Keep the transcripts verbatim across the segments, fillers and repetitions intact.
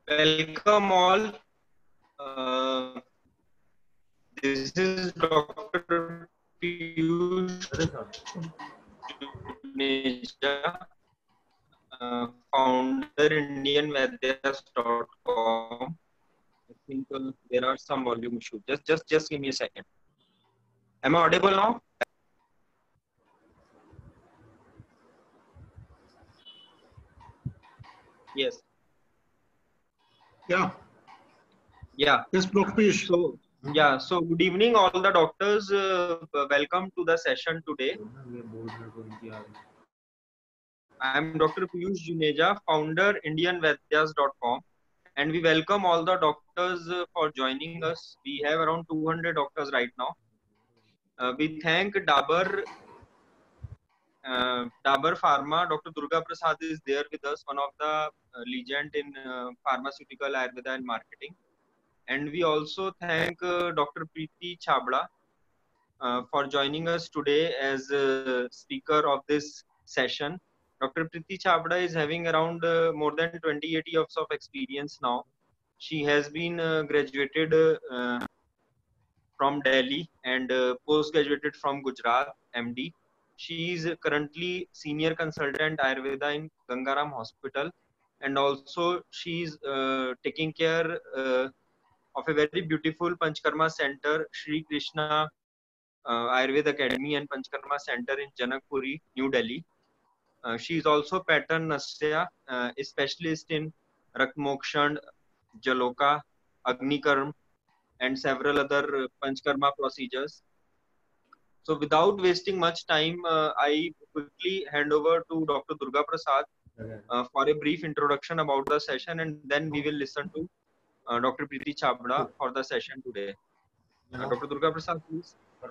Welcome all. Uh, this is Doctor Piyush Juneja, uh, founder Indian Vadyas dot com. I think uh, there are some volume issues. Just, just, just give me a second. Am I audible now? Yes. Yeah. Yeah. Yes, Doctor Piyush. So, yeah. So, good evening, all the doctors. Uh, welcome to the session today. I am Doctor Piyush Juneja, founder Indian Vadyas dot com, and we welcome all the doctors uh, for joining us. We have around two hundred doctors right now. Uh, we thank Dabur, uh, Dabur Pharma. Doctor Durga Prasad is there with us, one of the uh, legend in uh, pharmaceutical Ayurveda and marketing. And we also thank uh, Doctor Preeti Chabda uh, for joining us today as a speaker of this session. Doctor Preeti Chabda is having around uh, more than twenty-eight years of experience now. She has been uh, graduated uh, from Delhi and uh, post-graduated from Gujarat, M D. She is currently senior consultant Ayurveda in Gangaram Hospital, and also she is uh, taking care uh, of a very beautiful Panchkarma center, Shri Krishna uh, Ayurveda Academy and Panchkarma Center in Janakpuri, New Delhi. Uh, she is also pattern Nasya, uh, a specialist in Rakmokshan, Jaloka, Agnikarm, and several other uh, Panchkarma procedures. So without wasting much time, uh, I quickly hand over to Doctor Durga Prasad uh, for a brief introduction about the session, and then we will listen to uh, Doctor Preeti Chabda for the session today. Uh, Doctor Durga Prasad, please.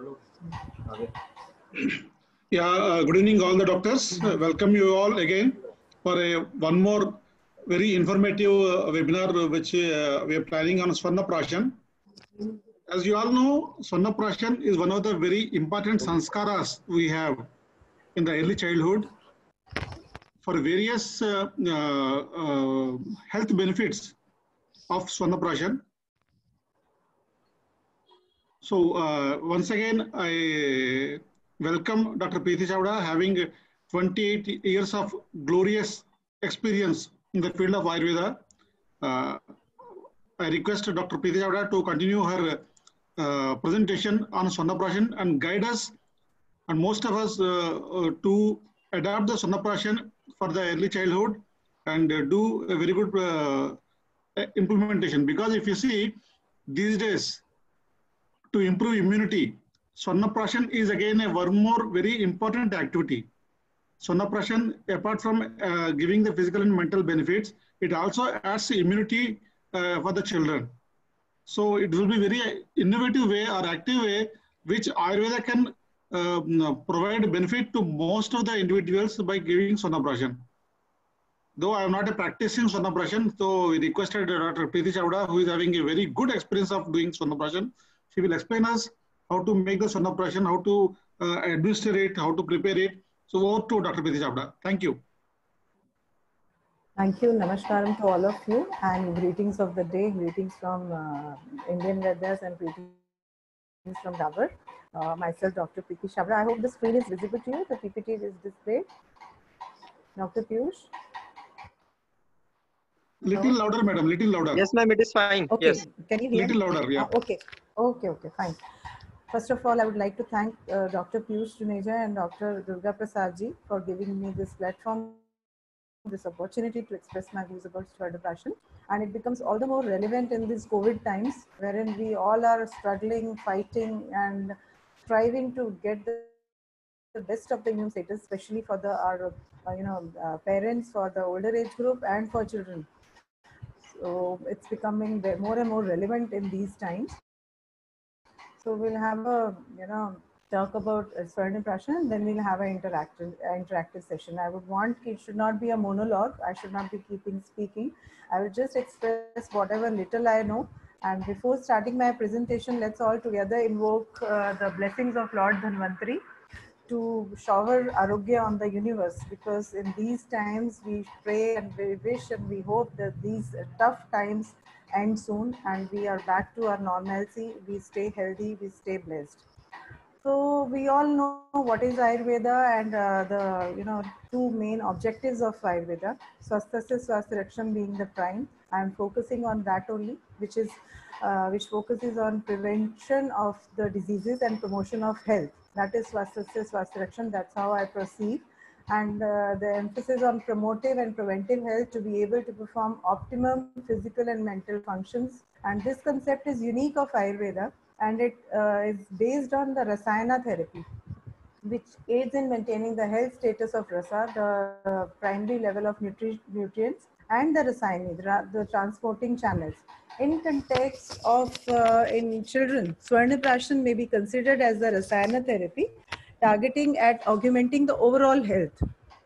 Yeah, uh, good evening all the doctors. Uh, welcome you all again for a one more very informative uh, webinar uh, which uh, we are planning on Swarnaprashan. As you all know, Swarnaprashan is one of the very important sanskaras we have in the early childhood for various uh, uh, uh, health benefits of Swarnaprashan. So uh, once again, I welcome Doctor Preeti Chabda, having twenty-eight years of glorious experience in the field of Ayurveda. Uh, I request Doctor Preeti Chabda to continue her uh, presentation on Swarnaprashan and guide us and most of us uh, uh, to adapt the Swarnaprashan for the early childhood and uh, do a very good uh, implementation. Because if you see these days, to improve immunity, Swarnaprashan is again a one more very important activity. Swarnaprashan, apart from uh, giving the physical and mental benefits, it also adds immunity uh, for the children. So it will be very innovative way or active way which Ayurveda can uh, provide benefit to most of the individuals by giving Swarnaprashan. Though I am not a practicing Swarnaprashan, so we requested Doctor Preeti Chabda, who is having a very good experience of doing Swarnaprashan. She will explain us how to make the Swarnaprashan, how to uh, administer it, how to prepare it. So over to Doctor Preeti Chabda. Thank you. Thank you. Namaskaram to all of you and greetings of the day. Greetings from uh, Indian Vadyas and greetings from Dabur. Uh, myself, Doctor Preeti Chabda. I hope the screen is visible to you. The P P T is displayed. Doctor Piyush. Little no? louder, madam. Little louder. Yes, ma'am. It is fine. Okay. Yes. Can you hear? Little louder. Yeah. Uh, okay. Okay. Okay. Fine. First of all, I would like to thank uh, Doctor Piyush Juneja and Doctor Durga Prasad ji for giving me this platform, this opportunity to express my views about Swarnaprashan, and it becomes all the more relevant in these COVID times, wherein we all are struggling, fighting, and striving to get the, the best of the immune status, especially for the our uh, you know uh, parents, for the older age group, and for children. So it's becoming more and more relevant in these times. So we'll have a you know talk about Swarnaprashan, and then we'll have an interactive interactive session. I would want it should not be a monologue. I should not be keeping speaking. I will just express whatever little I know. And before starting my presentation, let's all together invoke uh, the blessings of Lord Dhanvantari. to shower Arogya on the universe, because in these times we pray and we wish and we hope that these tough times end soon and we are back to our normalcy, we stay healthy, we stay blessed. So we all know what is Ayurveda and uh, the you know two main objectives of Ayurveda. Swasthasya Swasthraksham being the prime. I am focusing on that only, which is uh, which focuses on prevention of the diseases and promotion of health. That is Swasthasya Swasthraksham. That's how I perceive. And uh, the emphasis on promotive and preventive health to be able to perform optimum physical and mental functions. And this concept is unique of Ayurveda, and it uh, is based on the Rasayana therapy, which aids in maintaining the health status of rasa, the uh, primary level of nutri nutrients, and the rasayani, the, the transporting channels. In context of uh, in children, Swarnaprashan may be considered as the Rasayana therapy, targeting at augmenting the overall health.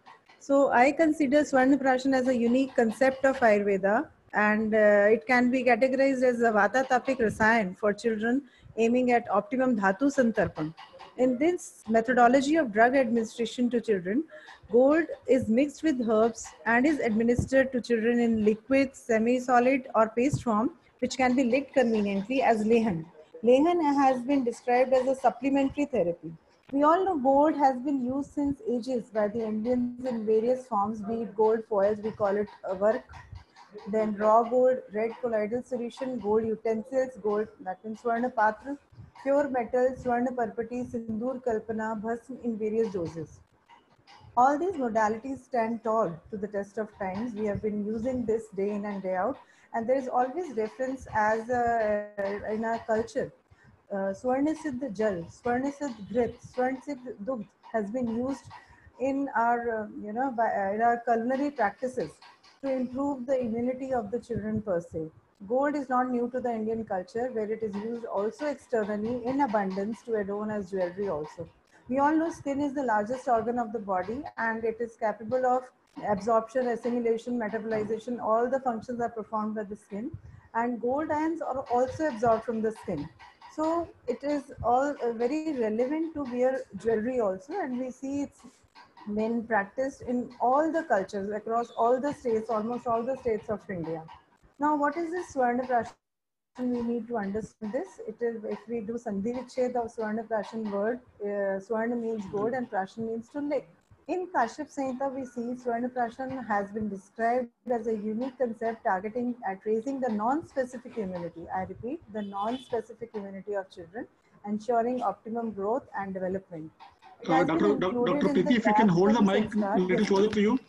So I consider Swarnaprashan as a unique concept of Ayurveda, and uh, it can be categorized as a Vata Tapik Rasayan for children, aiming at optimum Dhatu Santarpan. In this methodology of drug administration to children, gold is mixed with herbs and is administered to children in liquid, semi-solid or paste form, which can be licked conveniently as lehan. Lehan has been described as a supplementary therapy. We all know gold has been used since ages by the Indians in various forms, be it gold foils, we call it a work, then raw gold, red colloidal solution, gold utensils, gold, that means Swarna Patra, pure metal, Swarna Parpati, Sindur Kalpana, Bhasm in various doses. All these modalities stand tall to the test of times. We have been using this day in and day out, and there is always reference as a, in our culture. Uh, Swarnasiddh Jal, Swarnasiddh Grit, Swarnasiddh Dugdh has been used in our, uh, you know, by, uh, in our culinary practices to improve the immunity of the children per se. Gold is not new to the Indian culture, where it is used also externally in abundance to adorn as jewelry also. We all know skin is the largest organ of the body, and it is capable of absorption, assimilation, metabolization. All the functions are performed by the skin, and gold ions are also absorbed from the skin. So it is all uh, very relevant to wear jewelry also, and we see it's been practiced in all the cultures across all the states, almost all the states of India. Now, what is this Swarna Prashan? We need to understand this. It is, if we do Sandhi Vichhed of Swarna Prashan word, uh, Swarna means gold and Prashan means to lick. In Kashyap Samhita, we see Swarna Prashan has been described as a unique concept targeting at raising the non-specific immunity. I repeat, the non-specific immunity of children, ensuring optimum growth and development. Uh, Doctor Doctor Preeti, if you can hold the mic a little closer to you.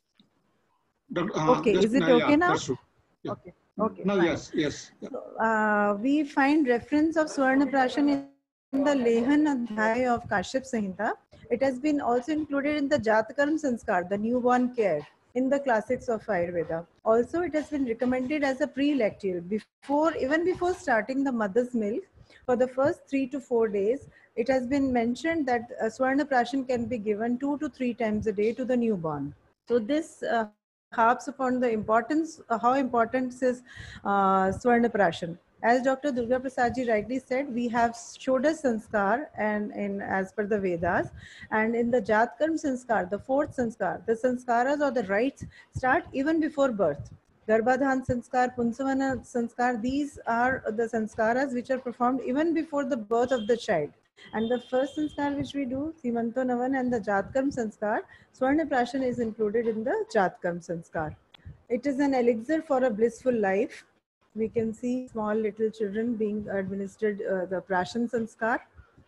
Doctor, uh, okay, just, is it uh, okay yeah, now? That's true. Yeah. Okay, okay. No, fine. yes, yes. Yeah. So, uh, we find reference of Swarna Prashan in the Lehan Adhyay of Kashyap Samhita. It has been also included in the Jatakaram Sanskar, the newborn care, in the classics of Ayurveda. Also, it has been recommended as a pre-lacteal, before, even before starting the mother's milk. For the first three to four days, it has been mentioned that uh, Swarna Prashan can be given two to three times a day to the newborn. So this uh, harps upon the importance, uh, how important is uh, Swarna Prashan. As Doctor Durga Prasad ji rightly said, we have Shodas Sanskar and in as per the Vedas, and in the Jatkarm Sanskar, the fourth Sanskar, the Sanskaras or the rites start even before birth. Garbhadhan Sanskar, Punsavana Sanskar, these are the Sanskaras which are performed even before the birth of the child. And the first Sanskar which we do, Simanto Navan and the Jatkarm Sanskar, Swarna Prashan is included in the Jatkarm Sanskar. It is an elixir for a blissful life. We can see small little children being administered uh, the Prashan Sanskar.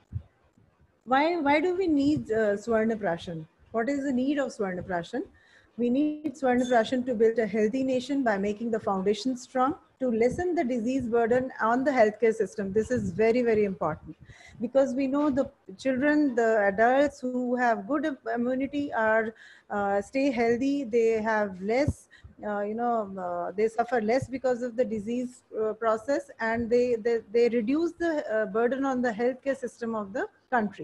Why, why do we need uh, Swarna Prashan? What is the need of Swarna Prashan? We need Swarna Prashan to build a healthy nation by making the foundation strong, to lessen the disease burden on the healthcare system. This is very, very important, because we know the children, the adults who have good immunity are uh, stay healthy, they have less Uh, you know, uh, they suffer less because of the disease uh, process, and they, they, they reduce the uh, burden on the healthcare system of the country.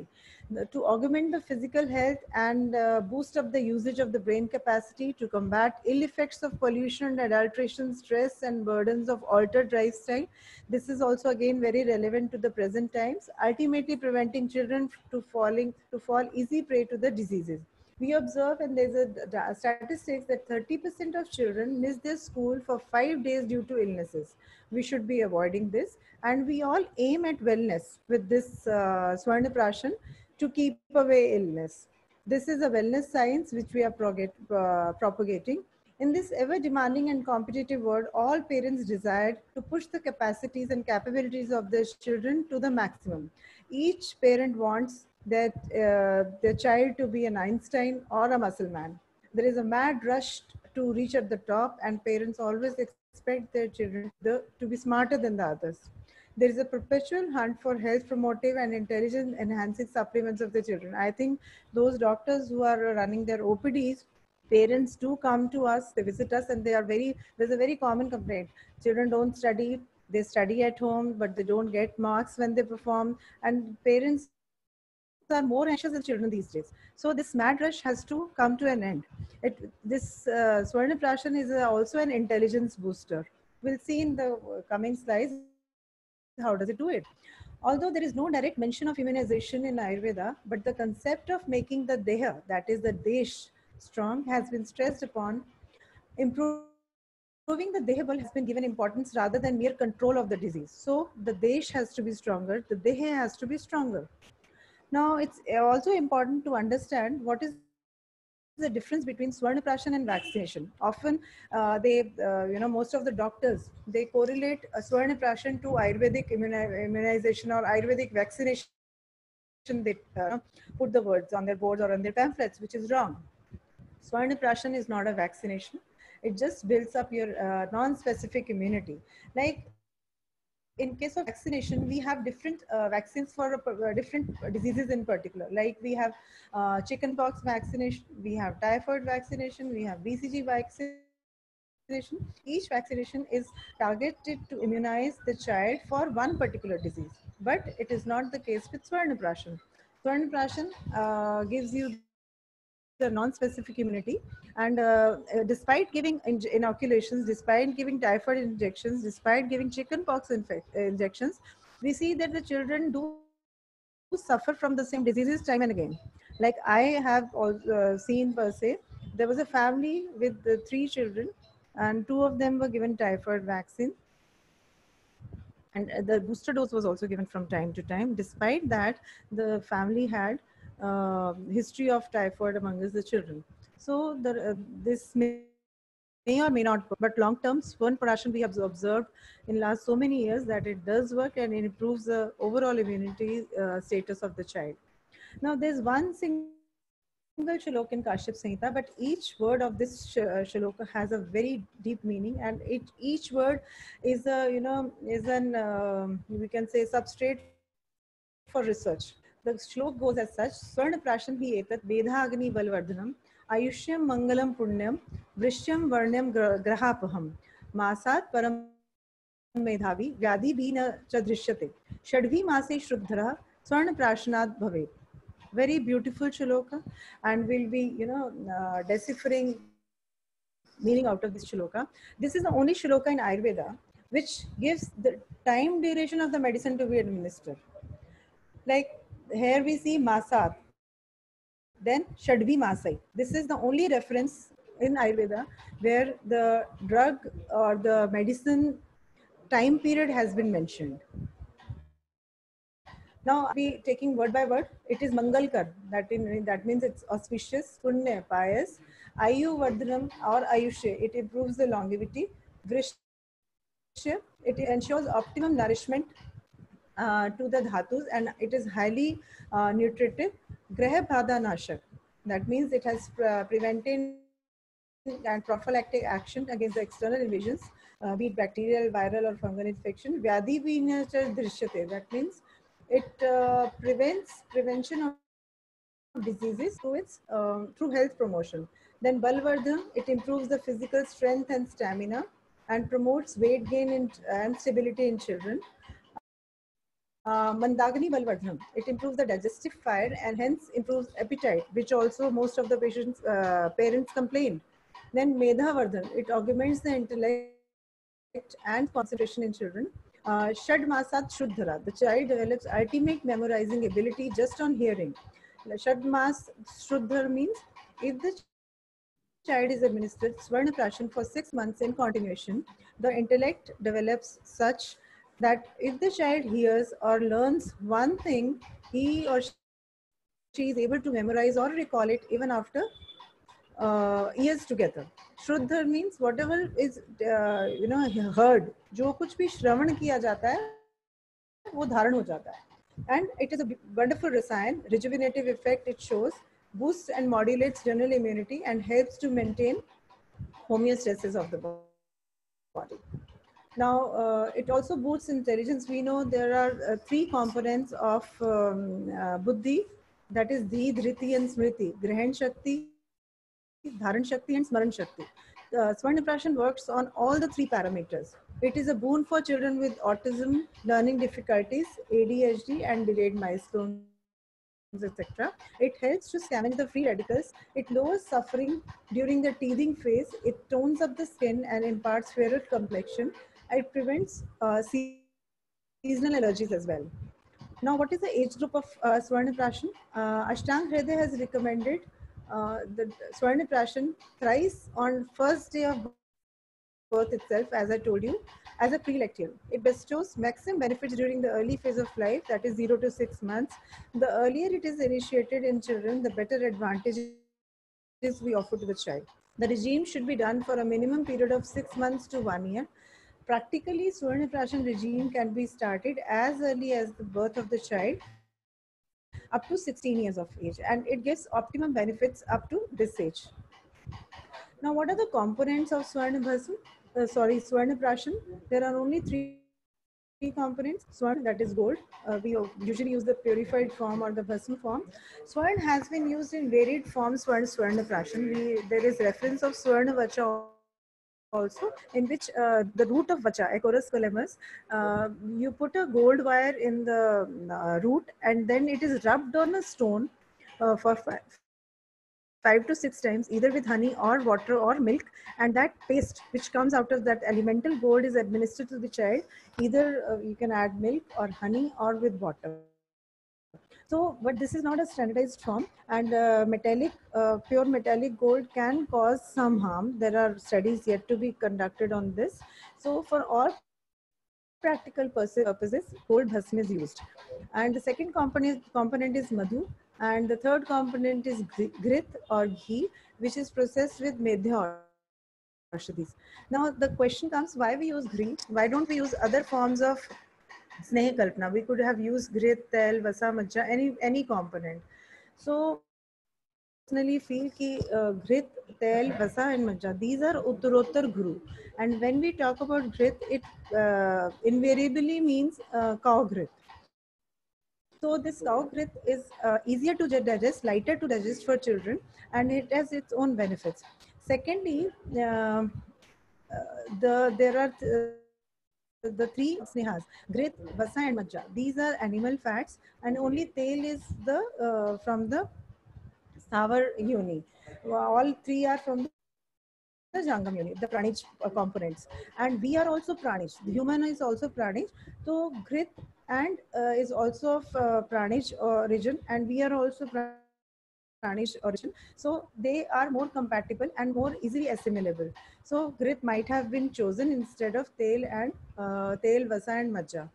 to augment the physical health and uh, boost up the usage of the brain capacity, to combat ill effects of pollution and adulteration, stress and burdens of altered lifestyle. This is also again very relevant to the present times, ultimately preventing children to falling to fall easy prey to the diseases. We observe, and there's a statistics, that thirty percent of children miss their school for five days due to illnesses. We should be avoiding this, and we all aim at wellness with this uh, Swarna Prashan to keep away illness. This is a wellness science which we are uh, propagating. In this ever demanding and competitive world, all parents desire to push the capacities and capabilities of their children to the maximum. Each parent wants that uh, their child to be an Einstein or a muscle man. There is a mad rush to reach at the top, and parents always expect their children to, to be smarter than the others. There is a perpetual hunt for health promotive and intelligence enhancing supplements of the children. I think those doctors who are running their O P Ds, parents do come to us, they visit us, and they are very, there's a very common complaint. Children don't study, they study at home, but they don't get marks when they perform, and parents are more anxious than children these days. So this mad rush has to come to an end. It, this uh, Swarna Prashan is uh, also an intelligence booster. We'll see in the coming slides how does it do it. Although there is no direct mention of immunization in Ayurveda, but the concept of making the Deha, that is the Desh, strong has been stressed upon. Improving the Deha bal has been given importance rather than mere control of the disease. So the Desh has to be stronger, the Deha has to be stronger. Now it's also important to understand what is the difference between Swarna Prashan and vaccination. Often uh, they, uh, you know, most of the doctors, they correlate a Swarna Prashan to Ayurvedic immuni immunization or Ayurvedic vaccination. They uh, put the words on their boards or on their pamphlets, which is wrong. Swarna Prashan is not a vaccination. It just builds up your uh, non-specific immunity. Like in case of vaccination, we have different uh, vaccines for uh, different diseases in particular. Like we have uh, chickenpox vaccination, we have typhoid vaccination, we have B C G vaccination. Each vaccination is targeted to immunize the child for one particular disease. But it is not the case with Swarna Prashan. Swarna Prashan uh, gives you the non-specific immunity, and uh, despite giving in inoculations, despite giving typhoid injections, despite giving chickenpox injections, we see that the children do suffer from the same diseases time and again. Like I have also uh, seen per se, there was a family with the three children, and two of them were given typhoid vaccine, and the booster dose was also given from time to time. Despite that, the family had uh, history of typhoid among the children. So the, uh, this may, may or may not work, but long-term Swarna Prashan we have observed in last so many years that it does work, and it improves the overall immunity uh, status of the child. Now there's one single shloka in Kashyap Samhita, but each word of this sh shloka has a very deep meaning, and it, each word is a, you know, is an, um, we can say, substrate for research. The shlok goes as such: Swarna Prashan hi etat Vedha Agni Balvardhanam Ayushyam Mangalam Punyam Vrishyam Varnyam Grahapaham Masat Param Medhavi Vyadhi Bina Chadrishyate Shadvi Mase Shruddhara Swarna Prashanat Bhavet. Very beautiful shloka, and we'll be, you know, uh, deciphering meaning out of this shloka. This is the only shloka in Ayurveda which gives the time duration of the medicine to be administered. Like here we see Masat, then Shadvi Masai. This is the only reference in Ayurveda where the drug or the medicine time period has been mentioned. Now I'll be taking word by word. It is Mangalkar, that, in, that means it's auspicious, Punya, pious. Ayu Vardhanam or Ayushe, it improves the longevity. Vrishya, it ensures optimum nourishment uh, to the dhatus, and it is highly uh, nutritive. Graha Bhada Nashak, that means it has uh, preventing and prophylactic action against the external invasions, uh, be it bacterial, viral or fungal infection. Vyadhi Vinacha Drishyate, that means it uh, prevents prevention of diseases through its um, through health promotion. Then Balvardhan, it improves the physical strength and stamina and promotes weight gain in, and stability in children. Uh, Mandagani Balvardhanam, it improves the digestive fire and hence improves appetite, which also most of the patients, uh, parents complain. Then Medha Vardhan, it augments the intellect and concentration in children. Uh, Shad Masat Shuddhara, the child develops ultimate memorizing ability just on hearing. Shad Mas Shuddhar means if the child is administered Swarna Prashan for six months in continuation, the intellect develops such that if the child hears or learns one thing, he or she is able to memorize or recall it even after uh, years together. Shruddhar means whatever is uh, you know heard, जो कुछ भी श्रवण किया जाता है वो धारण हो जाता है. And it is a wonderful rasayan, rejuvenative effect it shows, boosts and modulates general immunity and helps to maintain homeostasis of the body. Now, uh, it also boosts intelligence. We know there are uh, three components of um, uh, buddhi, that is Dhi, Dhriti and Smriti, Grahan Shakti, Dharan Shakti and Smaran Shakti. Uh, Swarna Prashan works on all the three parameters. It is a boon for children with autism, learning difficulties, A D H D and delayed milestones, et cetera. It helps to scavenge the free radicals. It lowers suffering during the teething phase. It tones up the skin and imparts fairer complexion. It prevents uh, seasonal allergies as well. Now, what is the age group of uh, Swarna Prashan? Uh, Ashtang Hriday has recommended uh, the Swarna Prashan thrice on first day of birth itself, as I told you, as a prelectial. It bestows maximum benefits during the early phase of life, that is zero to six months. The earlier it is initiated in children, the better advantages we offer to the child. The regime should be done for a minimum period of six months to one year. Practically, Swarna Prashan regime can be started as early as the birth of the child up to sixteen years of age, and it gives optimum benefits up to this age. Now, what are the components of Swarna Bhasma? Uh, sorry, Swarna Prashan. There are only three components. Swarna, that is gold. Uh, we usually use the purified form or the Bhasma form. Swarna has been used in varied forms for Swarna Prashan. We, there is reference of Swarna Vacha also, in which uh, the root of vacha, Acorus calamus, uh, you put a gold wire in the uh, root and then it is rubbed on a stone uh, for five, five to six times, either with honey or water or milk, and that paste which comes out of that elemental gold is administered to the child. Either uh, you can add milk or honey or with water. So, but this is not a standardized form, and uh, metallic, uh, pure metallic gold can cause some harm. There are studies yet to be conducted on this. So, for all practical purposes, gold bhasma is used. And the second component, component is madhu, and the third component is grit or ghee, which is processed with medhya. Now, the question comes, why we use ghee? Why don't we use other forms of Sneha Kalpana? We could have used grit, tel, vasa, majja, any any component. So personally feel ki uh, grit, tel, vasa and majja, these are uttarottar guru. And when we talk about grit, it uh, invariably means uh, cow grit. So this cow grit is uh, easier to digest, lighter to digest for children, and it has its own benefits. Secondly, uh, uh, the there are uh, the three snehas, grit, vasa and majja. These are animal fats, and only tail is the uh, from the sour uni. All three are from the the Jangam unit, the Pranij uh, components. And we are also Pranij. The human is also Pranij. So grit and uh, is also of uh, Pranij origin, and we are also Pranij origin. So they are more compatible and more easily assimilable. So grit might have been chosen instead of tail and uh, tail, vasa and majja.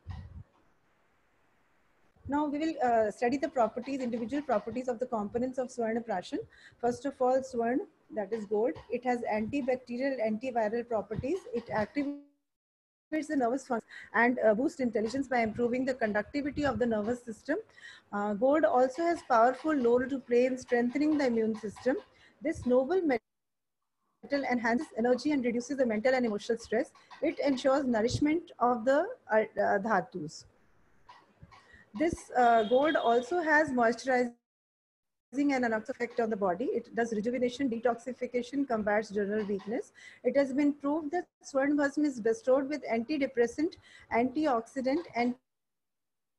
Now we will uh, study the properties, individual properties of the components of Swarna Prashan. First of all, Swarna, that is gold. It has antibacterial, antiviral properties. It activates the nervous function and uh, boosts intelligence by improving the conductivity of the nervous system. Uh, gold also has powerful role to play in strengthening the immune system. This noble metal enhances energy and reduces the mental and emotional stress. It ensures nourishment of the uh, uh, dhatus. This uh, gold also has moisturizing and an effect on the body. It does rejuvenation, detoxification, combats general weakness. It has been proved that Swarna Bhasma is bestowed with antidepressant, antioxidant,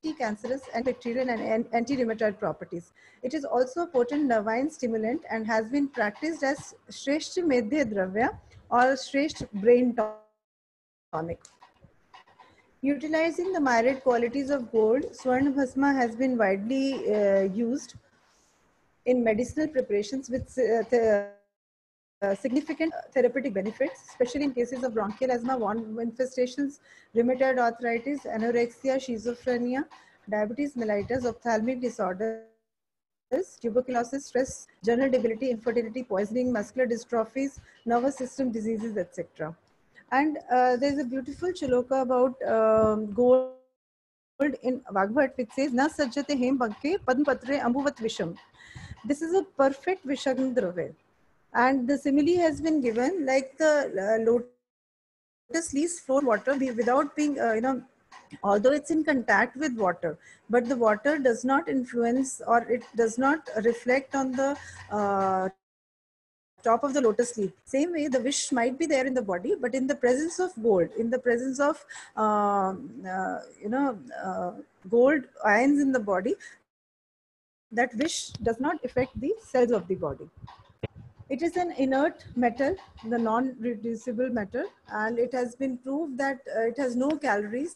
anti-cancerous, antibacterial, and anti-rheumatoid properties. It is also a potent nervine stimulant and has been practiced as Shreshth Medhya Dravya or Shreshth brain tonic. Utilizing the myriad qualities of gold, Swarna Bhasma has been widely uh, used in medicinal preparations with uh, the, uh, significant therapeutic benefits, especially in cases of bronchial asthma, wound infestations, rheumatoid arthritis, anorexia, schizophrenia, diabetes mellitus, ophthalmic disorders, tuberculosis, stress, general debility, infertility, poisoning, muscular dystrophies, nervous system diseases, et cetera. And uh, there's a beautiful shloka about um, gold in Bhagavad, which says, "Na sajjate hem banke padmpatre ambuvat visham." This is a perfect Vishagna Dravya. And the simile has been given like the uh, lotus leaves float water without being, uh, you know, although it's in contact with water, but the water does not influence or it does not reflect on the uh, top of the lotus leaf. Same way, the wish might be there in the body, but in the presence of gold, in the presence of, uh, uh, you know, uh, gold ions in the body, that wish does not affect the cells of the body. It is an inert metal, the non-reducible metal, and it has been proved that uh, it has no calories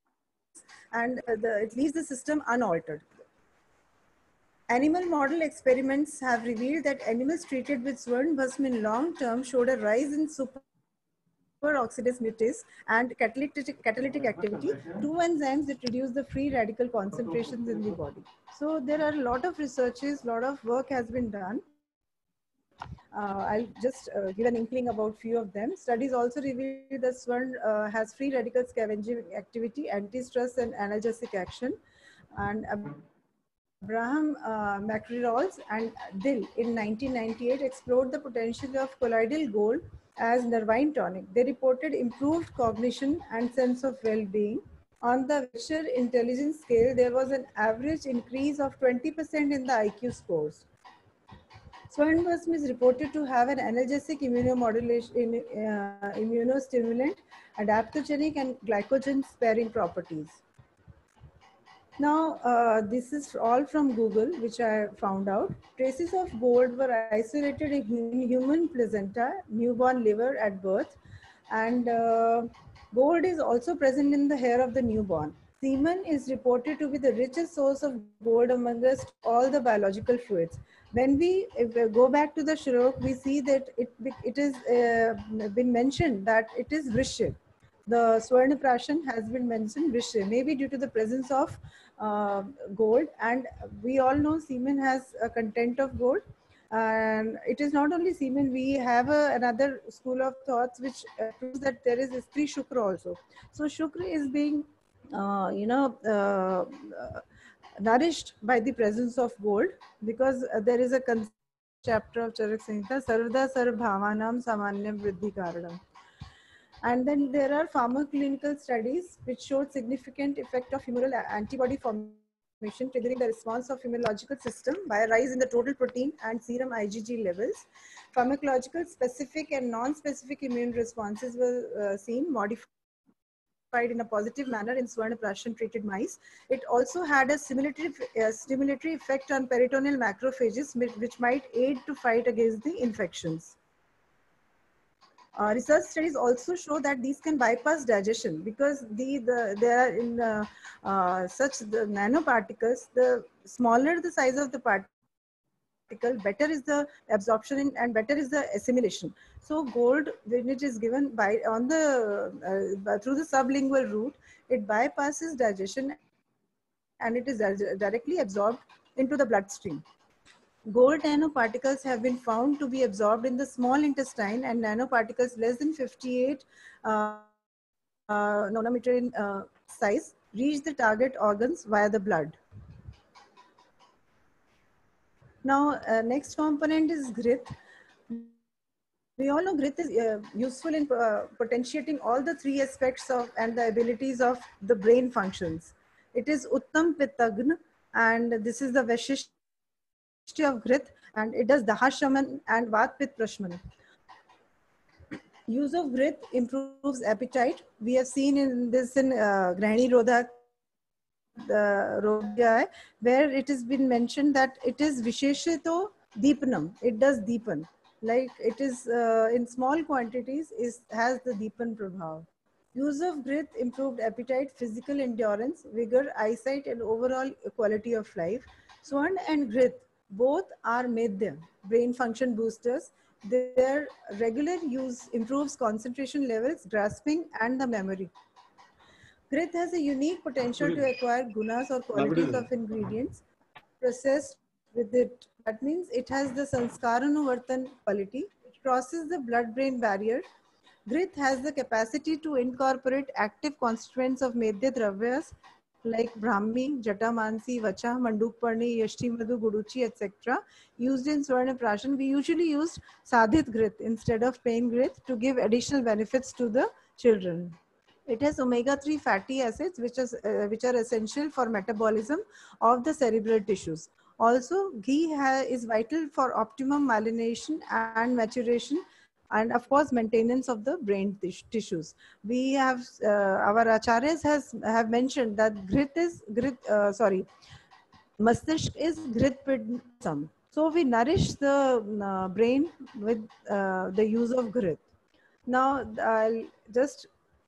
and uh, the, it leaves the system unaltered. Animal model experiments have revealed that animals treated with Swarna Bhasma in long term showed a rise in superoxidase mutase and catalytic, catalytic activity, two enzymes that reduce the free radical concentrations in the body. So there are a lot of researches, a lot of work has been done. Uh, I'll just uh, give an inkling about few of them. Studies also reveal that Swarna uh, has free radical scavenging activity, anti-stress and analgesic action. And Abraham uh, McReynolds and Dill in nineteen ninety-eight explored the potential of colloidal gold as nervine tonic. They reported improved cognition and sense of well-being. On the Wechsler intelligence scale, there was an average increase of twenty percent in the I Q scores. Swarna Bhasma is reported to have an analgesic, immunomodulation, uh, immunostimulant, adaptogenic, and glycogen-sparing properties. Now, uh, this is all from Google, which I found out. Traces of gold were isolated in human placenta, newborn liver at birth, and uh, gold is also present in the hair of the newborn. Semen is reported to be the richest source of gold amongst all the biological fluids. When we, if we go back to the Shrok, we see that it, it is uh, been mentioned that it is Vrishya. The Swarna Prashan has been mentioned Vrishya, maybe due to the presence of uh, gold, and we all know semen has a content of gold. And it is not only semen, we have a, another school of thoughts which uh, proves that there is Stri Shukra also. So Shukra is being, uh, you know, uh, uh, nourished by the presence of gold, because uh, there is a chapter of Charak Samhita, Sarvada Sarv Bhavanam Samanyam Vriddhi Karanam. And then there are pharmacological studies which showed significant effect of humoral antibody formation, triggering the response of immunological system by a rise in the total protein and serum I G G levels. Pharmacological specific and non-specific immune responses were uh, seen, modified in a positive manner in Swarna Prashan treated mice. It also had a stimulatory, uh, stimulatory effect on peritoneal macrophages, which might aid to fight against the infections. Uh, research studies also show that these can bypass digestion, because the, the they are in uh, uh, such the nanoparticles. The smaller the size of the particle, better is the absorption and better is the assimilation. So gold, when it is given by on the uh, through the sublingual route, it bypasses digestion and it is directly absorbed into the bloodstream. Gold nanoparticles have been found to be absorbed in the small intestine, and nanoparticles less than fifty-eight uh, uh, nanometer in uh, size reach the target organs via the blood. Now, uh, next component is Grith. We all know Grith is uh, useful in uh, potentiating all the three aspects of and the abilities of the brain functions. It is Uttam Pittagna, and this is the Vaishishti of Grith, and it does Dahashaman and Vat Pitt Prashman. Use of Grith improves appetite. We have seen in this in uh, Grahini Rodha uh, wrote the where it has been mentioned that it is Visheshito Deepanam. It does deepen. Like it is uh, in small quantities is has the deepan prabhav. Use of grith improved appetite, physical endurance, vigor, eyesight, and overall quality of life. Swan and grith both are medya, brain function boosters. Their regular use improves concentration levels, grasping, and the memory. Grith has a unique potential to acquire gunas or qualities of ingredients processed with it. That means it has the sanskaranuvartan quality. It crosses the blood-brain barrier. Grith has the capacity to incorporate active constituents of medya dravyas like Brahmi, Jatamansi, Vacha, Mandukparni, Yashtimadu, Guduchi, et cetera. Used in Swarna Prashan, we usually used Sadhit Grith instead of plain Grith to give additional benefits to the children. It has omega three fatty acids, which, is, uh, which are essential for metabolism of the cerebral tissues. Also, ghee is vital for optimum myelination and maturation, and of course, maintenance of the brain tis tissues. We have, uh, our acharyas has, have mentioned that grith is, grith, uh, sorry, Mastishk is grith pidnasam. So we nourish the uh, brain with uh, the use of grith. Now, I'll just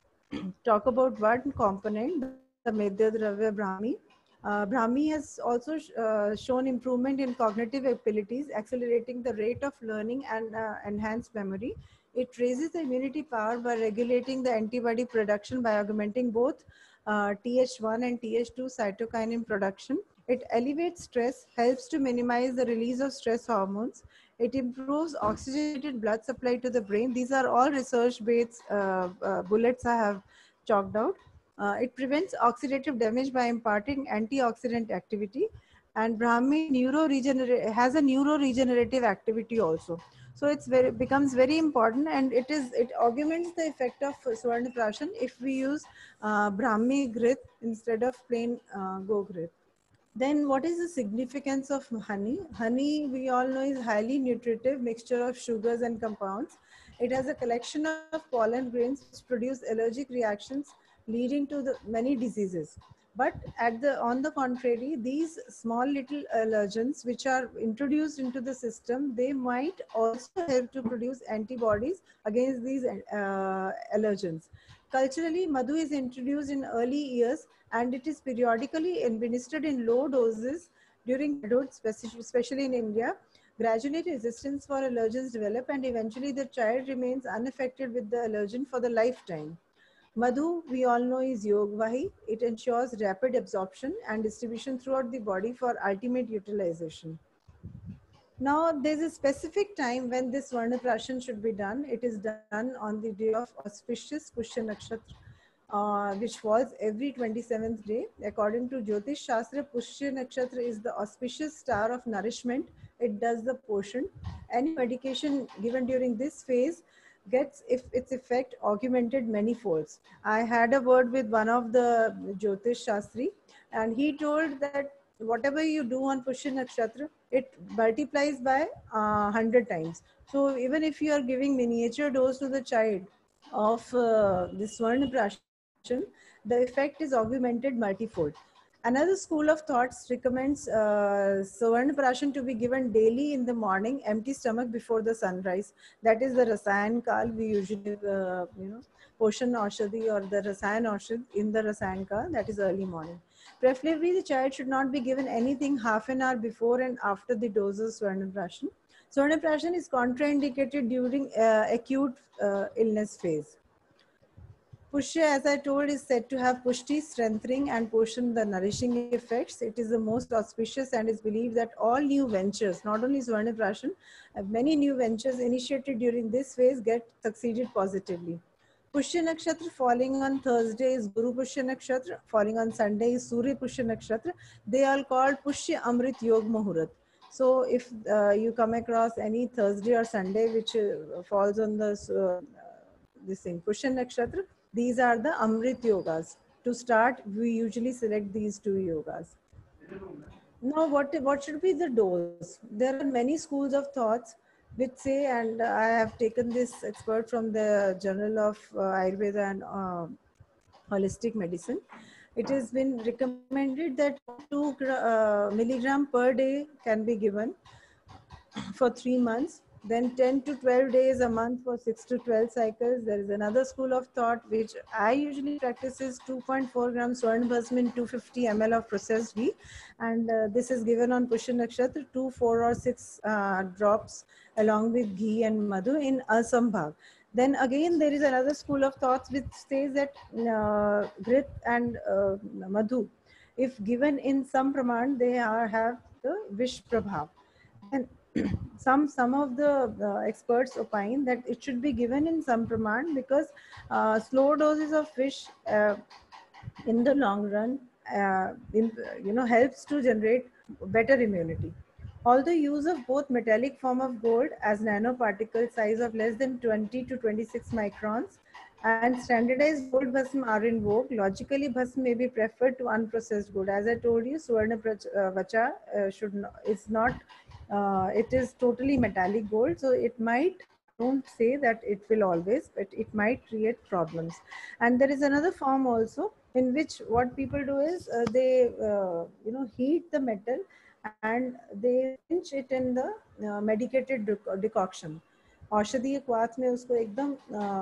talk about one component, the Medya Dravya Brahmi. Uh, Brahmi has also sh uh, shown improvement in cognitive abilities, accelerating the rate of learning and uh, enhanced memory. It raises the immunity power by regulating the antibody production by augmenting both uh, T H one and T H two cytokinin production. It alleviates stress, helps to minimize the release of stress hormones. It improves oxygenated blood supply to the brain. These are all research-based uh, uh, bullets I have chalked out. Uh, it prevents oxidative damage by imparting antioxidant activity. And Brahmi neuro has a neuroregenerative activity also. So it's very becomes very important, and it is it augments the effect of Swarna Prashan if we use uh, Brahmi grith instead of plain uh, Go grith. Then what is the significance of honey? Honey, we all know, is highly nutritive mixture of sugars and compounds. It has a collection of pollen grains which produce allergic reactions leading to the many diseases. But at the on the contrary, these small little allergens which are introduced into the system, they might also help to produce antibodies against these uh, allergens. Culturally, Madhu is introduced in early years, and it is periodically administered in low doses during childhood, especially in India. Gradually, resistance for allergens develop, and eventually the child remains unaffected with the allergen for the lifetime. Madhu, we all know, is Yogvahi. It ensures rapid absorption and distribution throughout the body for ultimate utilization. Now, there's a specific time when this Varna Prashan should be done. It is done on the day of auspicious Pushya Nakshatra, uh, which falls every twenty-seventh day. According to Jyotish Shastra, Pushya Nakshatra is the auspicious star of nourishment. It does the portion. Any medication given during this phase gets if its effect augmented many folds. I had a word with one of the Jyotish Shastri, and he told that whatever you do on Pushya Nakshatra, it multiplies by uh, one hundred times. So even if you are giving miniature dose to the child of uh, this Swarna Prashan, the effect is augmented multifold. Another school of thoughts recommends uh, Swarna Prashan to be given daily in the morning, empty stomach before the sunrise. That is the Rasayan Kal. We usually, uh, you know, Poshan Aushadhi or the Rasayan Aushadhi in the Rasayan Kal, that is early morning. Preferably, the child should not be given anything half an hour before and after the dose of Swarna Prashan. Swarna Prashan is contraindicated during uh, acute uh, illness phase. Pushya, as I told, is said to have pushti, strengthening, and poshan, the nourishing effects. It is the most auspicious and is believed that all new ventures, not only Swarna Prashan, many new ventures initiated during this phase get succeeded positively. Pushya Nakshatra falling on Thursday is Guru Pushya Nakshatra, falling on Sunday is Surya Pushya Nakshatra. They are called Pushya Amrit Yog Muhurat. So if uh, you come across any Thursday or Sunday which uh, falls on the uh, this thing, Pushya Nakshatra, these are the Amrit Yogas. To start, we usually select these two yogas. Now, what, what should be the dose? There are many schools of thoughts which say, and I have taken this expert from the Journal of uh, Ayurveda and uh, Holistic Medicine. It has been recommended that two uh, milligram per day can be given for three months, then ten to twelve days a month for six to twelve cycles. There is another school of thought which I usually practice is two point four grams Swarna Bhasma in two hundred fifty milliliters of processed ghee, and uh, this is given on Pushya Nakshatra, two, four or six uh, drops along with ghee and madhu in Asambhag. Then again there is another school of thoughts which says that uh, grit and uh, madhu, if given in some praman, they are have the vish prabhav. And some some of the uh, experts opine that it should be given in some praman because uh, slow doses of fish uh, in the long run uh, in, you know helps to generate better immunity. Although use of both metallic form of gold as nanoparticle size of less than twenty to twenty-six microns and standardized gold bhasm are in vogue, logically bhasm may be preferred to unprocessed gold. As I told you, Swarna uh, Vacha uh, should not, is not uh, it is totally metallic gold, so it might, I don't say that it will always, but it might create problems. And there is another form also in which what people do is uh, they uh, you know heat the metal and they pinch it in the uh, medicated decoction. औषधीय क्वाथ में उसको एकदम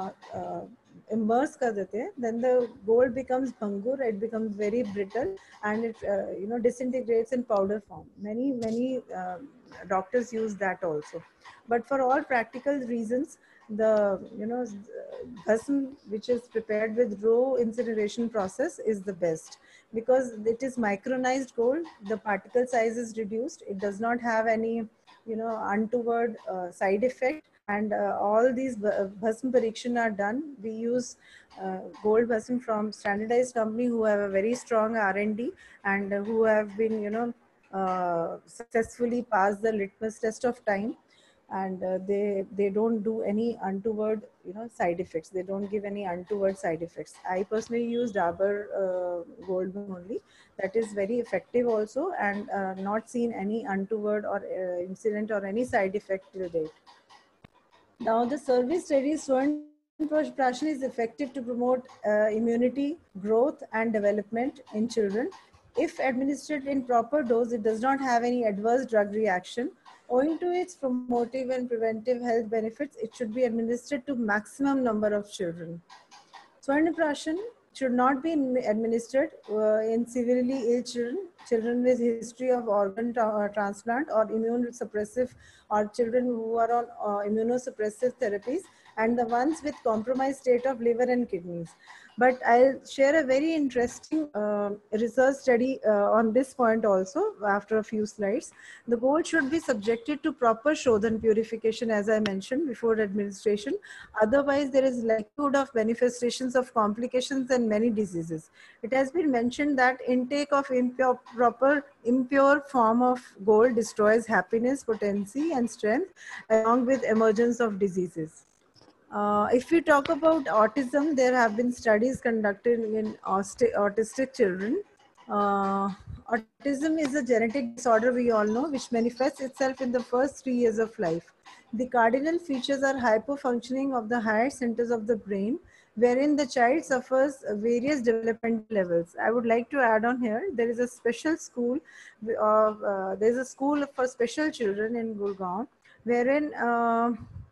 immerse कर देते हैं, then the gold becomes bhangur, it becomes very brittle and it uh, you know disintegrates in powder form. Many many uh, doctors use that also, but for all practical reasons, the you know bhasm which is prepared with raw incineration process is the best because it is micronized gold. The particle size is reduced. It does not have any you know untoward uh, side effect. And uh, all these bhasm parikshan are done. We use uh, gold bhasm from standardized company who have a very strong R and D and uh, who have been, you know, uh, successfully passed the litmus test of time. And uh, they they don't do any untoward, you know, side effects. They don't give any untoward side effects. I personally use Dabur uh, gold bhasm only. That is very effective also, and uh, not seen any untoward or uh, incident or any side effect till date. Now, the service study Swarna Prashan is effective to promote uh, immunity, growth, and development in children. If administered in proper dose, it does not have any adverse drug reaction. Owing to its promotive and preventive health benefits, it should be administered to maximum number of children. Swarna Prashan should not be administered uh, in severely ill children, children with history of organ tra transplant or immune suppressive, or children who are on uh, immunosuppressive therapies, and the ones with compromised state of liver and kidneys. But I'll share a very interesting uh, research study uh, on this point also after a few slides. The gold should be subjected to proper shodhan purification, as I mentioned before administration. Otherwise, there is likelihood of manifestations of complications and many diseases. It has been mentioned that intake of impure, proper impure form of gold destroys happiness, potency, and strength, along with emergence of diseases. Uh, if we talk about autism, there have been studies conducted in autistic children. Uh, autism is a genetic disorder, we all know, which manifests itself in the first three years of life. The cardinal features are hypofunctioning of the higher centers of the brain, wherein the child suffers various developmental levels. I would like to add on here, there is a special school of, uh, there is a school for special children in Gurgaon, wherein uh,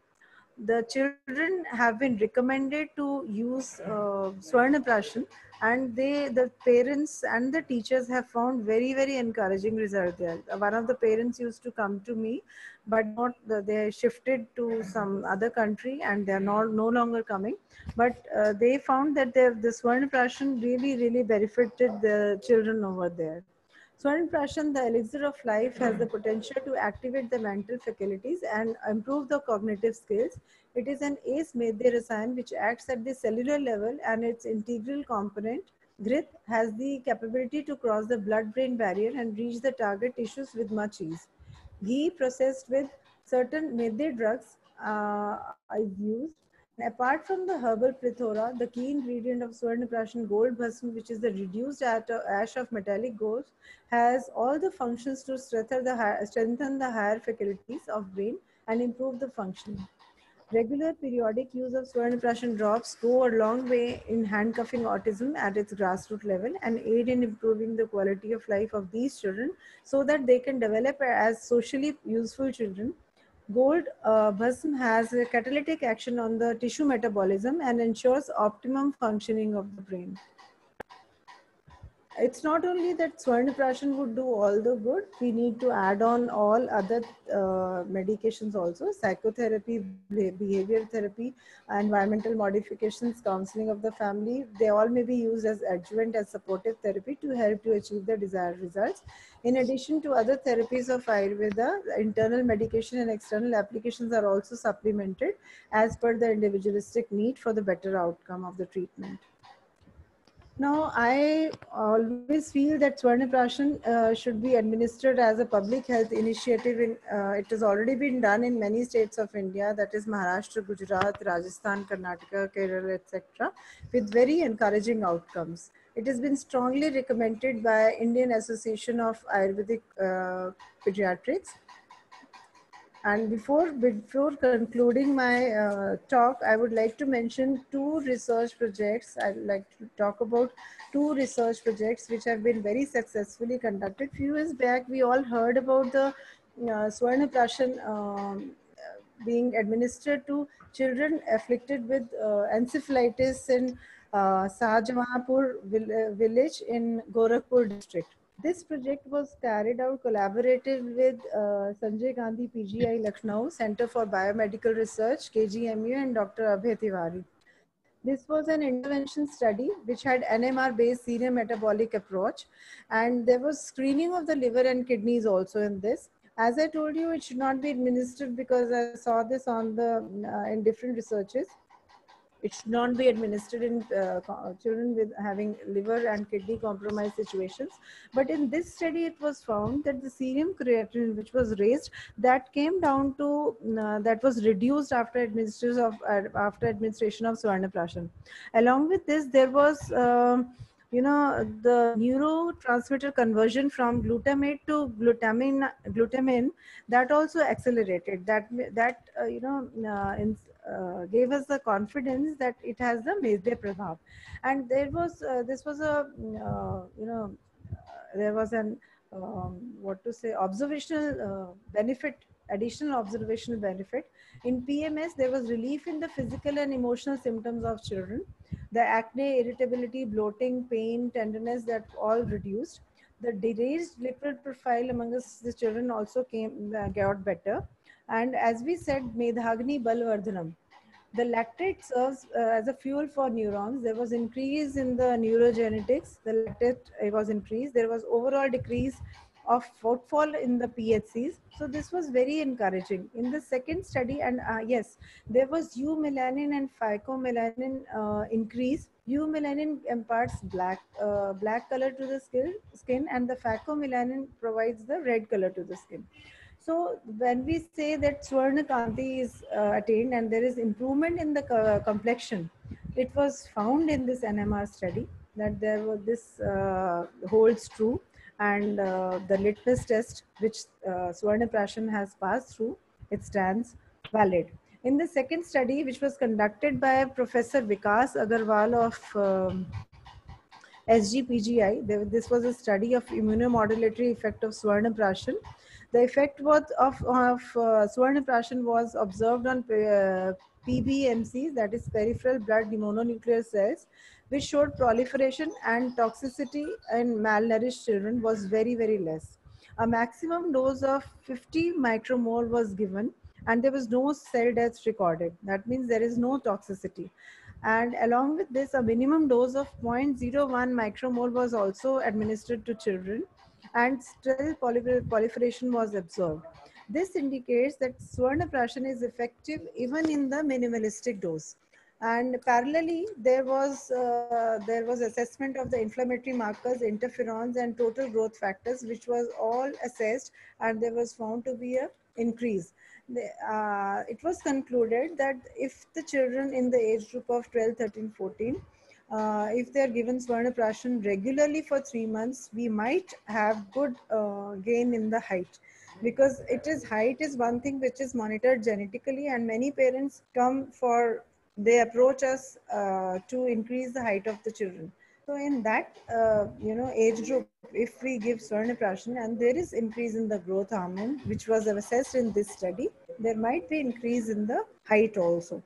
the children have been recommended to use uh, Swarna Prashan, and they, the parents and the teachers have found very, very encouraging result there. One of the parents used to come to me, but not, they shifted to some other country and they are not, no longer coming. But uh, they found that the Swarna Prashan really, really benefited the children over there. Swarna Prashan, the elixir of life, has the potential to activate the mental faculties and improve the cognitive skills. It is an ace medya rasayan which acts at the cellular level, and its integral component, grit, has the capability to cross the blood-brain barrier and reach the target tissues with much ease. Ghee processed with certain medya drugs uh, is used. And apart from the herbal plethora, the key ingredient of Swarna Prashan gold bhasm, which is the reduced ash of metallic gold, has all the functions to strengthen the higher, strengthen the higher faculties of brain and improve the functioning. Regular periodic use of Swarnaprashan drops go a long way in handcuffing autism at its grassroots level and aid in improving the quality of life of these children so that they can develop as socially useful children. Gold uh, Bhasm has a catalytic action on the tissue metabolism and ensures optimum functioning of the brain. It's not only that Swarnaprashan would do all the good, we need to add on all other uh, medications also, psychotherapy, behavior therapy, environmental modifications, counseling of the family. They all may be used as adjuvant as supportive therapy to help to achieve the desired results. In addition to other therapies of Ayurveda, internal medication and external applications are also supplemented as per the individualistic need for the better outcome of the treatment. Now, I always feel that Swarnaprashan uh, should be administered as a public health initiative. In, uh, it has already been done in many states of India, that is Maharashtra, Gujarat, Rajasthan, Karnataka, Kerala, et cetera, with very encouraging outcomes. It has been strongly recommended by Indian Association of Ayurvedic uh, Pediatrics. And before, before concluding my uh, talk, I would like to mention two research projects. I'd like to talk about two research projects which have been very successfully conducted. Few years back, we all heard about the uh, Swarnaprashan um, being administered to children afflicted with uh, encephalitis in uh, Shahjahanpur village in Gorakhpur district. This project was carried out collaborative with uh, Sanjay Gandhi P G I Lucknow Center for Biomedical Research, K G M U, and Doctor Abhay Tiwari. This was an intervention study which had N M R-based serial metabolic approach, and there was screening of the liver and kidneys also in this. As I told you, it should not be administered because I saw this on the uh, in different researches. It should not be administered in uh, children with having liver and kidney compromised situations. But in this study, it was found that the serum creatinine, which was raised, that came down to, uh, that was reduced after administration of, uh, after administration of Swarnaprashan. Along with this, there was, um, you know, the neurotransmitter conversion from glutamate to glutamine, glutamine, that also accelerated. That, that uh, you know, uh, in, Uh, gave us the confidence that it has the Mezde Prabhav. And there was, uh, this was a, uh, you know, uh, there was an, um, what to say, observational uh, benefit, additional observational benefit. In P M S, there was relief in the physical and emotional symptoms of children. The acne, irritability, bloating, pain, tenderness, that all reduced. The deranged lipid profile among the children also came, uh, got better. And as we said, Medhagni Balvardhanam. The lactate serves uh, as a fuel for neurons. There was increase in the neurogenetics. The lactate uh, was increased. There was overall decrease of footfall in the P H Cs. So this was very encouraging. In the second study, and uh, yes, there was eumelanin and phycomelanin uh, increase. Eumelanin imparts black, uh, black color to the skin, skin, and the phycomelanin provides the red color to the skin. So when we say that Swarna Kanti is uh, attained and there is improvement in the uh, complexion, it was found in this N M R study that there was this uh, holds true, and uh, the litmus test which uh, Swarnaprashan has passed through, it stands valid. In the second study, which was conducted by Professor Vikas Agarwal of um, S G P G I, this was a study of immunomodulatory effect of Swarnaprashan. The effect was of, of uh, Swarnaprashan was observed on uh, P B M Cs, that is peripheral blood mononuclear cells, which showed proliferation, and toxicity in malnourished children was very, very less. A maximum dose of fifty micromole was given, and there was no cell death recorded. That means there is no toxicity. And along with this, a minimum dose of zero point zero one micromole was also administered to children, and still proliferation was observed. This indicates that Swarnaprashan is effective even in the minimalistic dose. And parallelly, there was uh, there was assessment of the inflammatory markers, interferons, and total growth factors, which was all assessed, and there was found to be a increase. Uh, it was concluded that if the children in the age group of twelve, thirteen, fourteen, Uh, if they are given Swarnaprashan regularly for three months, we might have good uh, gain in the height. because it is height is one thing which is monitored genetically, and many parents come for, they approach us uh, to increase the height of the children. So in that uh, you know age group, if we give Swarnaprashan and there is increase in the growth hormone which was assessed in this study, there might be increase in the height also.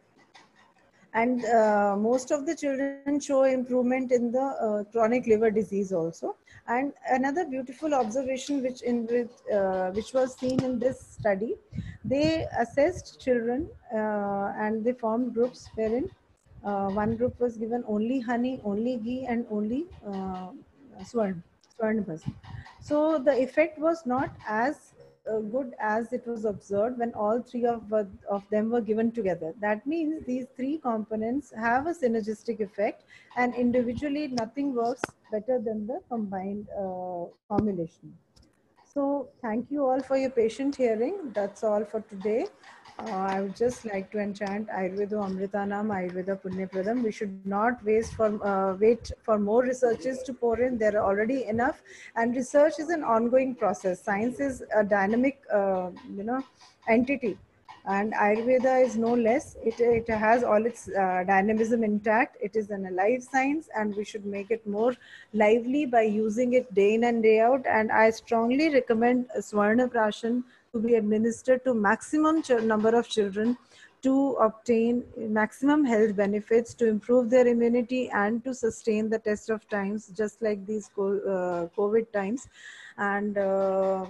And uh, most of the children show improvement in the uh, chronic liver disease also. And another beautiful observation which in with, uh, which was seen in this study, they assessed children uh, and they formed groups wherein uh, one group was given only honey, only ghee, and only uh, swarn, swarnabhas. So the effect was not as uh, good as it was observed when all three of, uh, of them were given together. That means these three components have a synergistic effect, and individually nothing works better than the combined uh, formulation. So thank you all for your patient hearing. That's all for today. Uh, I would just like to enchant Ayurveda Amritanam, Ayurveda Punyapradam. We should not waste for, uh, wait for more researches to pour in. There are already enough. And research is an ongoing process. Science is a dynamic, uh, you know, entity. And Ayurveda is no less. It, it has all its uh, dynamism intact. It is an alive science, and we should make it more lively by using it day in and day out. And I strongly recommend Swarnaprashan to be administered to maximum number of children to obtain maximum health benefits, to improve their immunity, and to sustain the test of times, just like these COVID times. And uh,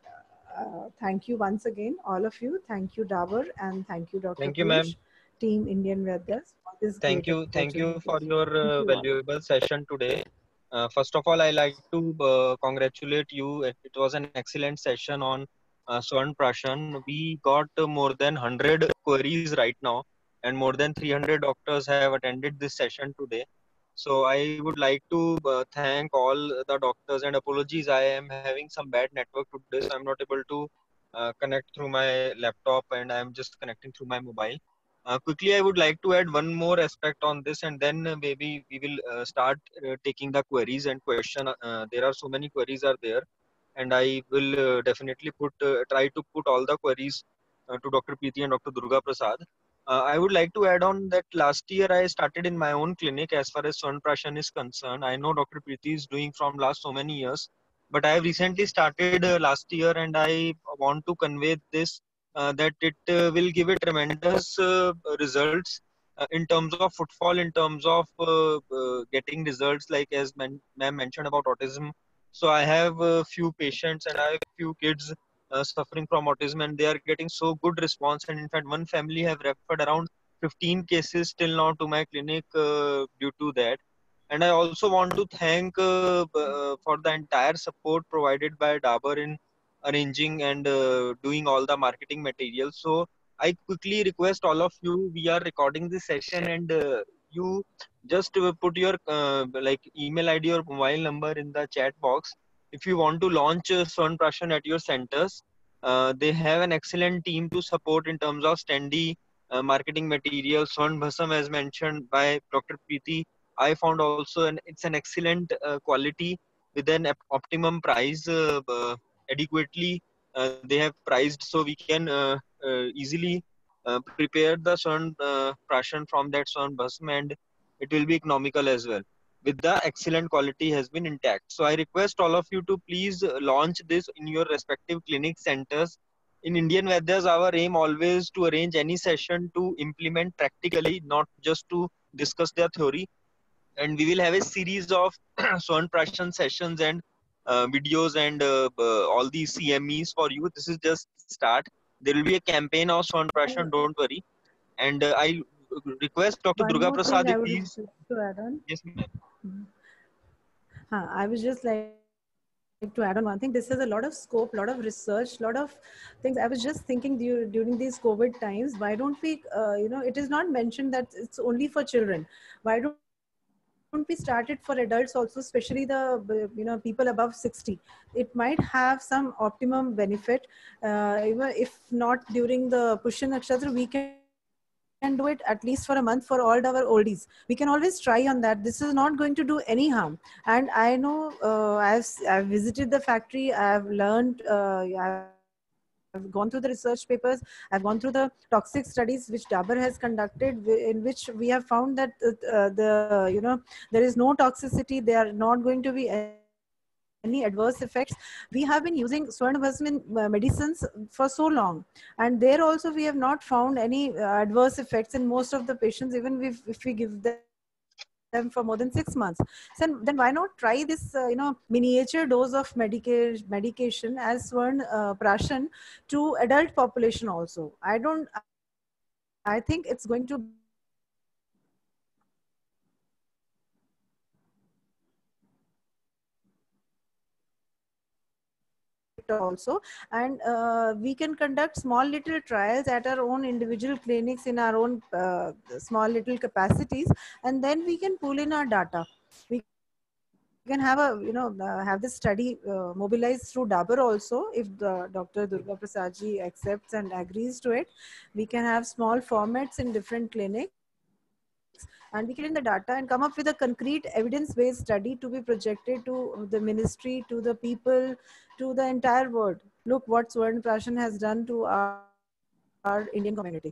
uh, thank you once again, all of you. Thank you, Dabur, and thank you, Doctor Thank you, ma'am. Piyush, Team Indian Vedas, for this Thank great you. Thank you for opportunity. your uh, Thank you all. valuable session today. Uh, first of all, I like to uh, congratulate you. It, it was an excellent session on uh, Swarnaprashan. We got uh, more than one hundred queries right now, and more than three hundred doctors have attended this session today. So I would like to uh, thank all the doctors, and apologies, I am having some bad network today, so I'm not able to uh, connect through my laptop, and I'm just connecting through my mobile. Uh, quickly, I would like to add one more aspect on this, and then uh, maybe we will uh, start uh, taking the queries and question. Uh, there are so many queries are there, and I will uh, definitely put uh, try to put all the queries uh, to Doctor Preeti and Doctor Durga Prasad. Uh, I would like to add on that last year I started in my own clinic as far as Swarnaprashan is concerned. I know Doctor Preeti is doing from last so many years, but I have recently started uh, last year, and I want to convey this uh, that it uh, will give a tremendous uh, results uh, in terms of footfall, in terms of uh, uh, getting results, like as ma'am mentioned about autism. So I have a few patients and I have few kids uh, suffering from autism, and they are getting so good response. And in fact, one family have referred around fifteen cases till now to my clinic uh, due to that. And I also want to thank uh, uh, for the entire support provided by Dabur in arranging and uh, doing all the marketing materials. So I quickly request all of you, we are recording this session, and uh, you just uh, put your uh, like email I D or mobile number in the chat box. If you want to launch uh, Swarnaprashan at your centers, uh, they have an excellent team to support in terms of standee uh, marketing materials. Swarnabhasam, as mentioned by Doctor Preeti, I found also an it's an excellent uh, quality with an optimum price, uh, uh, adequately uh, they have priced, so we can uh, uh, easily uh, prepare the Swarnaprashan from that Swarnabhasam, and it will be economical as well, with the excellent quality has been intact. So I request all of you to please launch this in your respective clinic centers. In Indian Vedas, our aim always to arrange any session to implement practically, not just to discuss their theory. And we will have a series of Swarnaprashan sessions and uh, videos and uh, uh, all these C M Es for you. This is just start. There will be a campaign of Swarnaprashan, don't worry. And uh, I request Doctor One Durga more thing Prasad, I would please. like to add on. Yes, ma'am. Mm-hmm. Huh, I was just like to add on one thing. This has a lot of scope, lot of research, lot of things. I was just thinking during these COVID times, why don't we, uh, you know, it is not mentioned that it's only for children. Why don't we start it for adults also, especially the, you know, people above sixty? It might have some optimum benefit. Uh, even if not during the Pushya Nakshatra, we can can do it at least for a month for all our oldies. We can always try on that. This is not going to do any harm. And I know uh, I've, I've visited the factory. I've learned, uh, I've I've gone through the research papers, I've gone through the toxic studies which Dabur has conducted, in which we have found that uh, the, you know, there is no toxicity, there are not going to be any adverse effects. We have been using Swarna Bhasma in medicines for so long, and there also we have not found any uh, adverse effects in most of the patients, even if, if we give them them for more than six months. So then why not try this, uh, you know, miniature dose of medica medication as Swarna uh, Prashan to adult population also? I don't, I think it's going to also, and uh, we can conduct small little trials at our own individual clinics in our own uh, small little capacities, and then we can pull in our data. We can have a, you know, uh, have this study uh, mobilized through Dabur also, if the Doctor Durga Prasad ji accepts and agrees to it. We can have small formats in different clinics, and we can in the data and come up with a concrete evidence-based study to be projected to the ministry, to the people, to the entire world. Look what Swarna Prashan has done to our, our Indian community.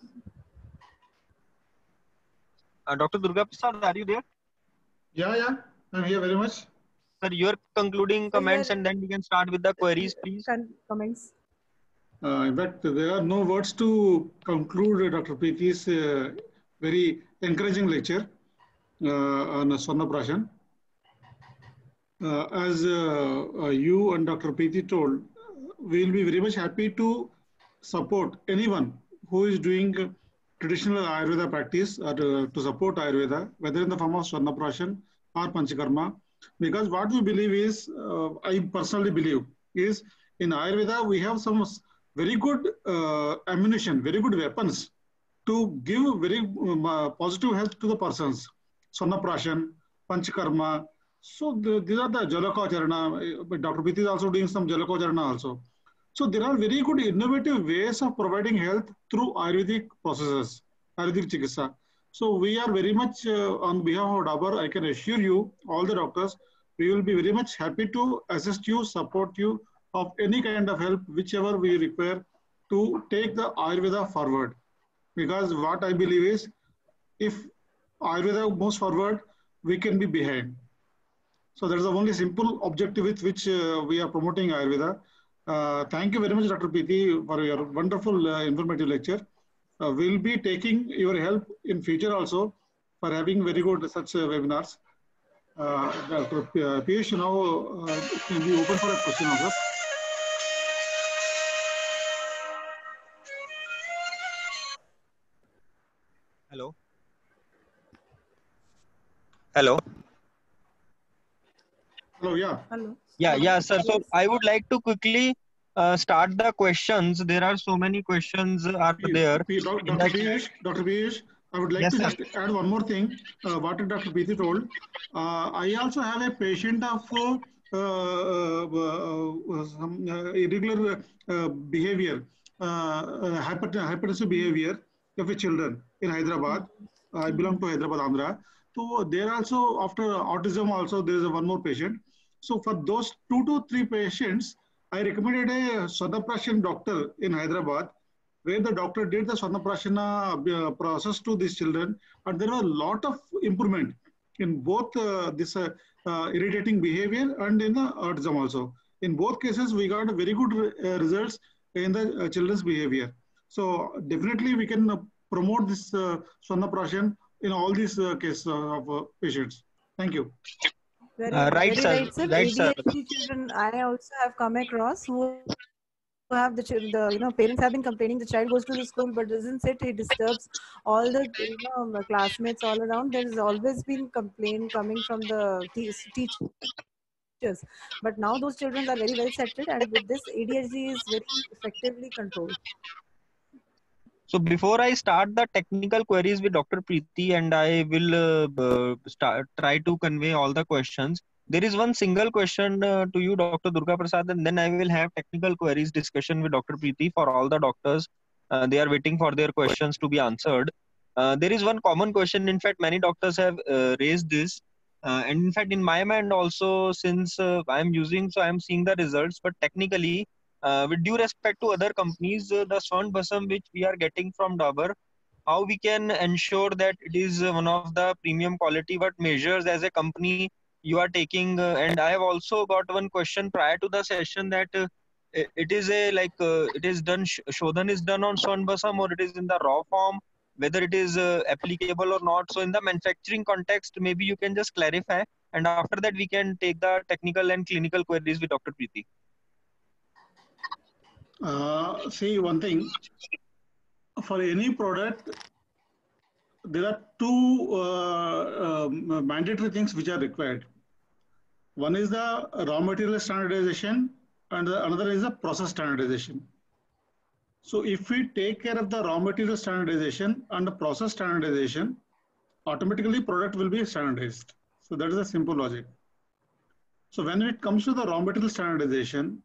Uh, Doctor Durga Prasad, are you there? Yeah, yeah, I'm here very much. Sir, your concluding comments, and then we can start with the queries, please. Comments. Uh, in fact, there are no words to conclude Doctor Preethi's uh, very encouraging lecture uh, on Swarna Prashan. Uh, as uh, uh, you and Doctor Preethi told, we will be very much happy to support anyone who is doing traditional Ayurveda practice or to, to support Ayurveda, whether in the form of Swarna Prashan or Panchakarma. Because what we believe is, uh, I personally believe, is in Ayurveda we have some very good uh, ammunition, very good weapons to give very um, uh, positive health to the persons. Swarna Prashan, Panchakarma. So the, these are the Jalaka Charana. Doctor Preethi is also doing some Jalaka Charana also. So there are very good innovative ways of providing health through Ayurvedic processes, Ayurvedic Chikitsa. So we are very much uh, on behalf of Dabur, I can assure you, all the doctors, we will be very much happy to assist you, support you of any kind of help, whichever we require to take the Ayurveda forward. Because what I believe is, if Ayurveda moves forward, we can be behind. So that is the only simple objective with which uh, we are promoting Ayurveda. Uh, thank you very much, Doctor Preethi, for your wonderful uh, informative lecture. Uh, we'll be taking your help in future also for having very good such uh, webinars. Uh, Doctor Piyush, now uh, can be open for a question also. Hello. Hello. Hello, yeah. Hello. Yeah, yeah, sir. So I would like to quickly uh, start the questions. There are so many questions are Please, there. please, Doctor Piyush, Doctor Piyush, I would like Yes, to sir. just add one more thing. Uh, what Doctor Preethi told. Uh, I also have a patient of uh, uh, uh, some uh, irregular uh, behavior, uh, uh, hyper, hypertensive behavior of a children in Hyderabad. Uh, I belong to Hyderabad, Andhra. So there also, after autism also, there is a one more patient. So for those two to three patients, I recommended a Swarna Prashan doctor in Hyderabad, where the doctor did the Swarna Prashana uh, process to these children, and there was a lot of improvement in both uh, this uh, uh, irritating behavior and in the autism also. In both cases, we got very good uh, results in the uh, children's behavior. So definitely we can uh, promote this uh, Swarna Prashan in all these uh, cases of uh, patients. Thank you. Very, Uh, right, very sir. right, sir. Right, sir. A D H D children, I also have come across who have the, the, you know, parents have been complaining the child goes to the school but doesn't sit, he disturbs all the, you know, classmates all around. There has always been complaint coming from the teachers. But now those children are very well settled, and with this A D H D is very effectively controlled. So before I start the technical queries with Doctor Preethi, and I will uh, uh, start, try to convey all the questions. There is one single question uh, to you, Doctor Durga Prasad, and then I will have technical queries discussion with Doctor Preethi for all the doctors. Uh, they are waiting for their questions to be answered. Uh, there is one common question. In fact, many doctors have uh, raised this. Uh, and in fact, in my mind also, since uh, I am using, so I am seeing the results, but technically, uh, with due respect to other companies, uh, the Swarn Basam which we are getting from Dabur, how we can ensure that it is uh, one of the premium quality, what measures as a company you are taking? Uh, and I have also got one question prior to the session that uh, i- it is a like uh, it is done, sh- Shodhan is done on Swarn Basam or it is in the raw form, whether it is uh, applicable or not. So in the manufacturing context, maybe you can just clarify, and after that we can take the technical and clinical queries with Doctor Preeti. Uh, see, one thing, for any product, there are two uh, um, mandatory things which are required. One is the raw material standardization, and the another is the process standardization. So if we take care of the raw material standardization and the process standardization, automatically product will be standardized. So that is a simple logic. So when it comes to the raw material standardization,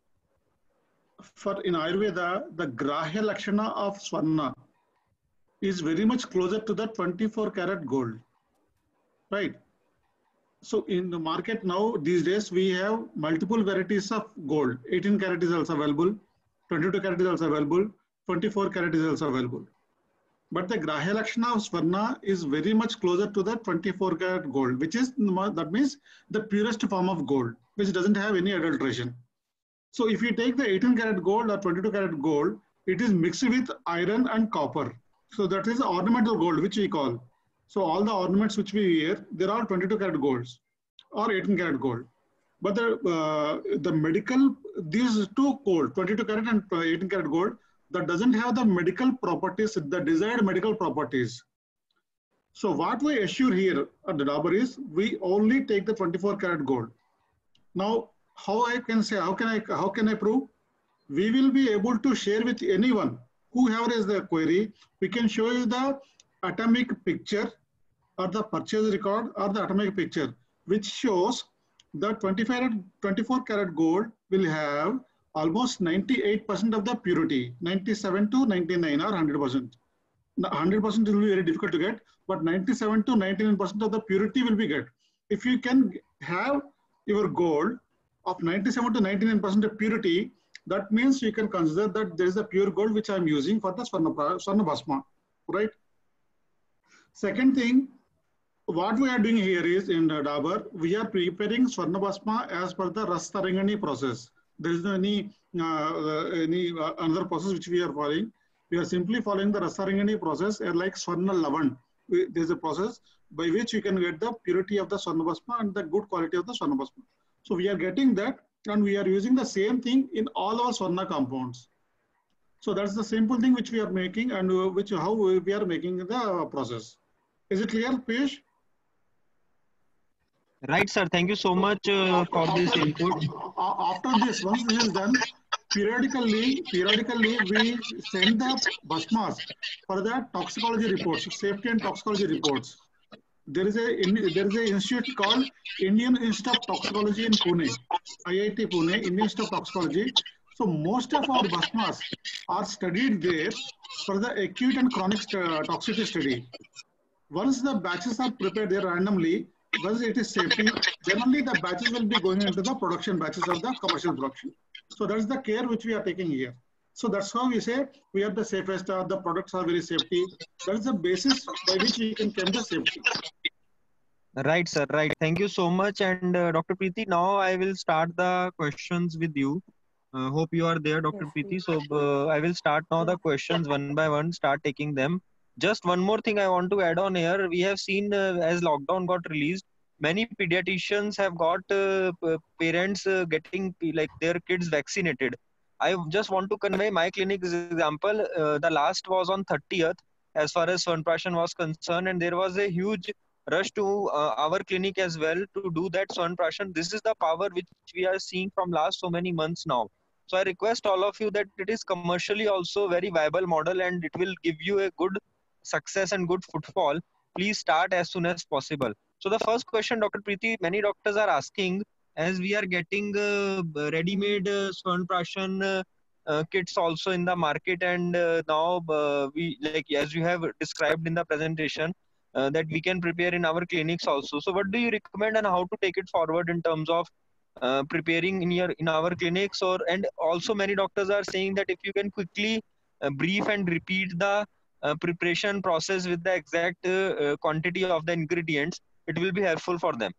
for in Ayurveda, the Grahya Lakshana of Swarna is very much closer to the twenty-four karat gold, right? So in the market now, these days, we have multiple varieties of gold. eighteen karat is also available, twenty-two karat is also available, twenty-four karat is also available. But the Grahya Lakshana of Swarna is very much closer to the twenty-four karat gold, which is, that means the purest form of gold, which doesn't have any adulteration. So if you take the eighteen karat gold or twenty-two karat gold, it is mixed with iron and copper. So that is ornamental gold, which we call. So all the ornaments which we wear, they're all twenty-two karat golds or eighteen karat gold. But the, uh, the medical, these two gold, twenty-two karat and eighteen karat gold, that doesn't have the medical properties, the desired medical properties. So what we assure here at the Dabur is, we only take the twenty-four karat gold. Now, how I can say, how can I, how can I prove? We will be able to share with anyone, whoever is the query, we can show you the atomic picture or the purchase record or the atomic picture, which shows the twenty-four karat gold will have almost ninety-eight percent of the purity, ninety-seven to ninety-nine or one hundred percent. one hundred percent will be very difficult to get, but ninety-seven to ninety-nine percent of the purity will be get. If you can have your gold of ninety-seven to ninety-nine percent of purity, that means you can consider that there is a pure gold which I am using for the Swarna, Swarna Bhasma, right? Second thing, what we are doing here is in Dabur, we are preparing Swarna Bhasma as per the Ras Tarangani process. There is no any, uh, any uh, another process which we are following. We are simply following the Ras Tarangani process, uh, like Swarna Lavan. There is a process by which you can get the purity of the Swarna Bhasma and the good quality of the Swarna Bhasma. So we are getting that, and we are using the same thing in all our Swarna compounds. So that's the simple thing which we are making, and uh, which how we are making the process. Is it clear, Piyush? Right, sir. Thank you so much uh, for this input. After this, once this is done, periodically, periodically we send the Bhasmas for the toxicology reports, safety and toxicology reports. There is a there is a institute called Indian Institute of Toxicology in Pune, I I T Pune, Indian Institute of Toxicology. So most of our Bhasmas are studied there for the acute and chronic toxicity study. Once the batches are prepared there randomly, once it is safety, then only the batches will be going into the production batches of the commercial production. So that's the care which we are taking here. So that's how we say we are the safest, uh, the products are very safety. That is the basis by which we can claim the safety. Right, sir. Right. Thank you so much. And uh, Doctor Preeti, now I will start the questions with you. Uh, hope you are there, Doctor Yes, Preeti. please. So uh, I will start now the questions one by one, start taking them. Just one more thing I want to add on here. We have seen uh, as lockdown got released, many pediatricians have got uh, parents uh, getting like their kids vaccinated. I just want to convey my clinic's example. Uh, the last was on thirtieth as far as Swanprashan was concerned, and there was a huge rush to uh, our clinic as well to do that Swanprashan. This is the power which we are seeing from last so many months now. So I request all of you that it is commercially also very viable model and it will give you a good success and good footfall. Please start as soon as possible. So the first question, Doctor Preeti, many doctors are asking, as we are getting uh, ready-made uh, Swanprashan uh, uh, kits also in the market, and uh, now uh, we, like as you have described in the presentation, uh, that we can prepare in our clinics also. So what do you recommend and how to take it forward in terms of uh, preparing in your in our clinics, or and also many doctors are saying that if you can quickly uh, brief and repeat the uh, preparation process with the exact uh, uh, quantity of the ingredients, it will be helpful for them.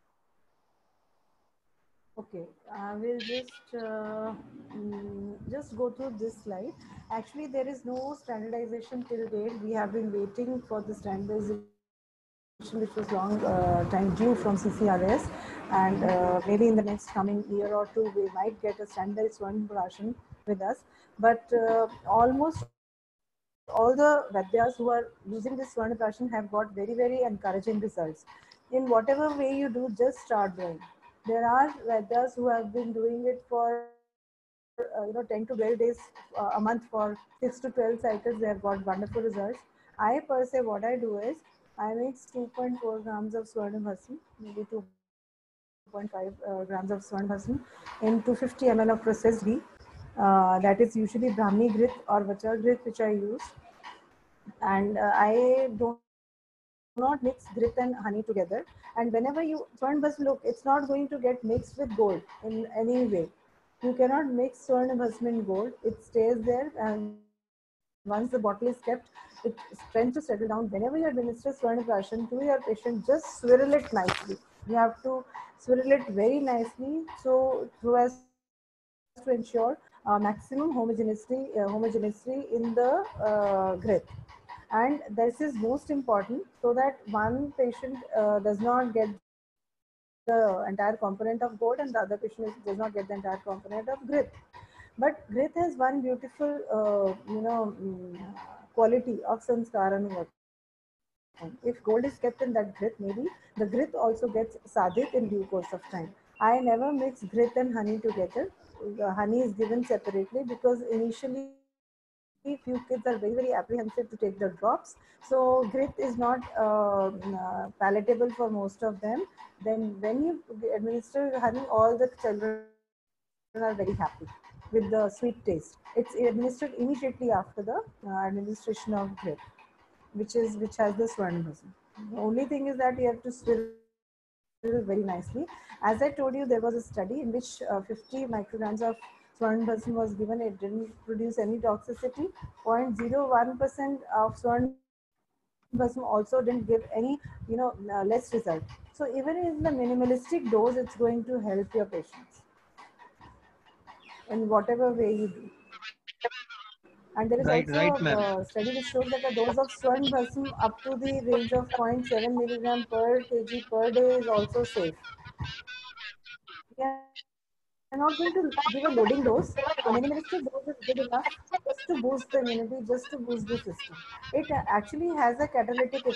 Okay, I will just uh, mm, just go through this slide. Actually, there is no standardization till date. We have been waiting for the standardization, which was long uh, time due from C C R S, and uh, maybe in the next coming year or two, we might get a standardized one version with us. But uh, almost all the Vaidyas who are using this Swarna Prashan have got very, very encouraging results. In whatever way you do, just start doing. There are Vaidyas who have been doing it for uh, you know ten to twelve days uh, a month, for six to twelve cycles. They have got wonderful results. I per se, what I do is I mix two point four grams of Swarna Bhasm, maybe two point five uh, grams of Swarna Bhasm, into fifty milliliters of processed ghee. Uh, that is usually Brahmi Grit or Vachar Grit, which I use. And uh, I do not mix grit and honey together. And whenever you Swarna Bhasm, look, it's not going to get mixed with gold in any way. You cannot mix Swarna Bhasm in gold. It stays there, and once the bottle is kept, it tends to settle down. Whenever you administer Swarna Prashan to your patient, just swirl it nicely. You have to swirl it very nicely, so so as to ensure uh, maximum homogeneity, uh, homogeneity in the uh, grit. And this is most important, so that one patient uh, does not get the entire component of gold and the other patient is, does not get the entire component of grit. But grit has one beautiful uh, you know mm, quality of sanskar anuvartan. If gold is kept in that grit, maybe the grit also gets sadit in due course of time. I never mix grit and honey together. The honey is given separately because initially few kids are very, very apprehensive to take the drops. So grit is not uh, uh, palatable for most of them. Then when you administer honey, all the children are very happy with the sweet taste. It's administered immediately after the uh, administration of grit, which is which has the Swarna Bhasam, which is which has the Swarna Bhasam. The only thing is that you have to swirl very nicely. As I told you, there was a study in which uh, fifty micrograms of Swarna Bhasam was given. It didn't produce any toxicity. zero point zero one percent of Swarna Bhasam also didn't give any, you know, uh, less result. So even in the minimalistic dose, it's going to help your patients in whatever way you do. And there is also Right, right, a ma'am. uh, study which shows that a dose of Swarna Bhasam up to the range of zero point seven milligram per kg per day is also safe. We are not going to give a loading dose. A minimalistic dose is good enough just to boost the immunity, just to boost the system. It actually has a catalytic effect.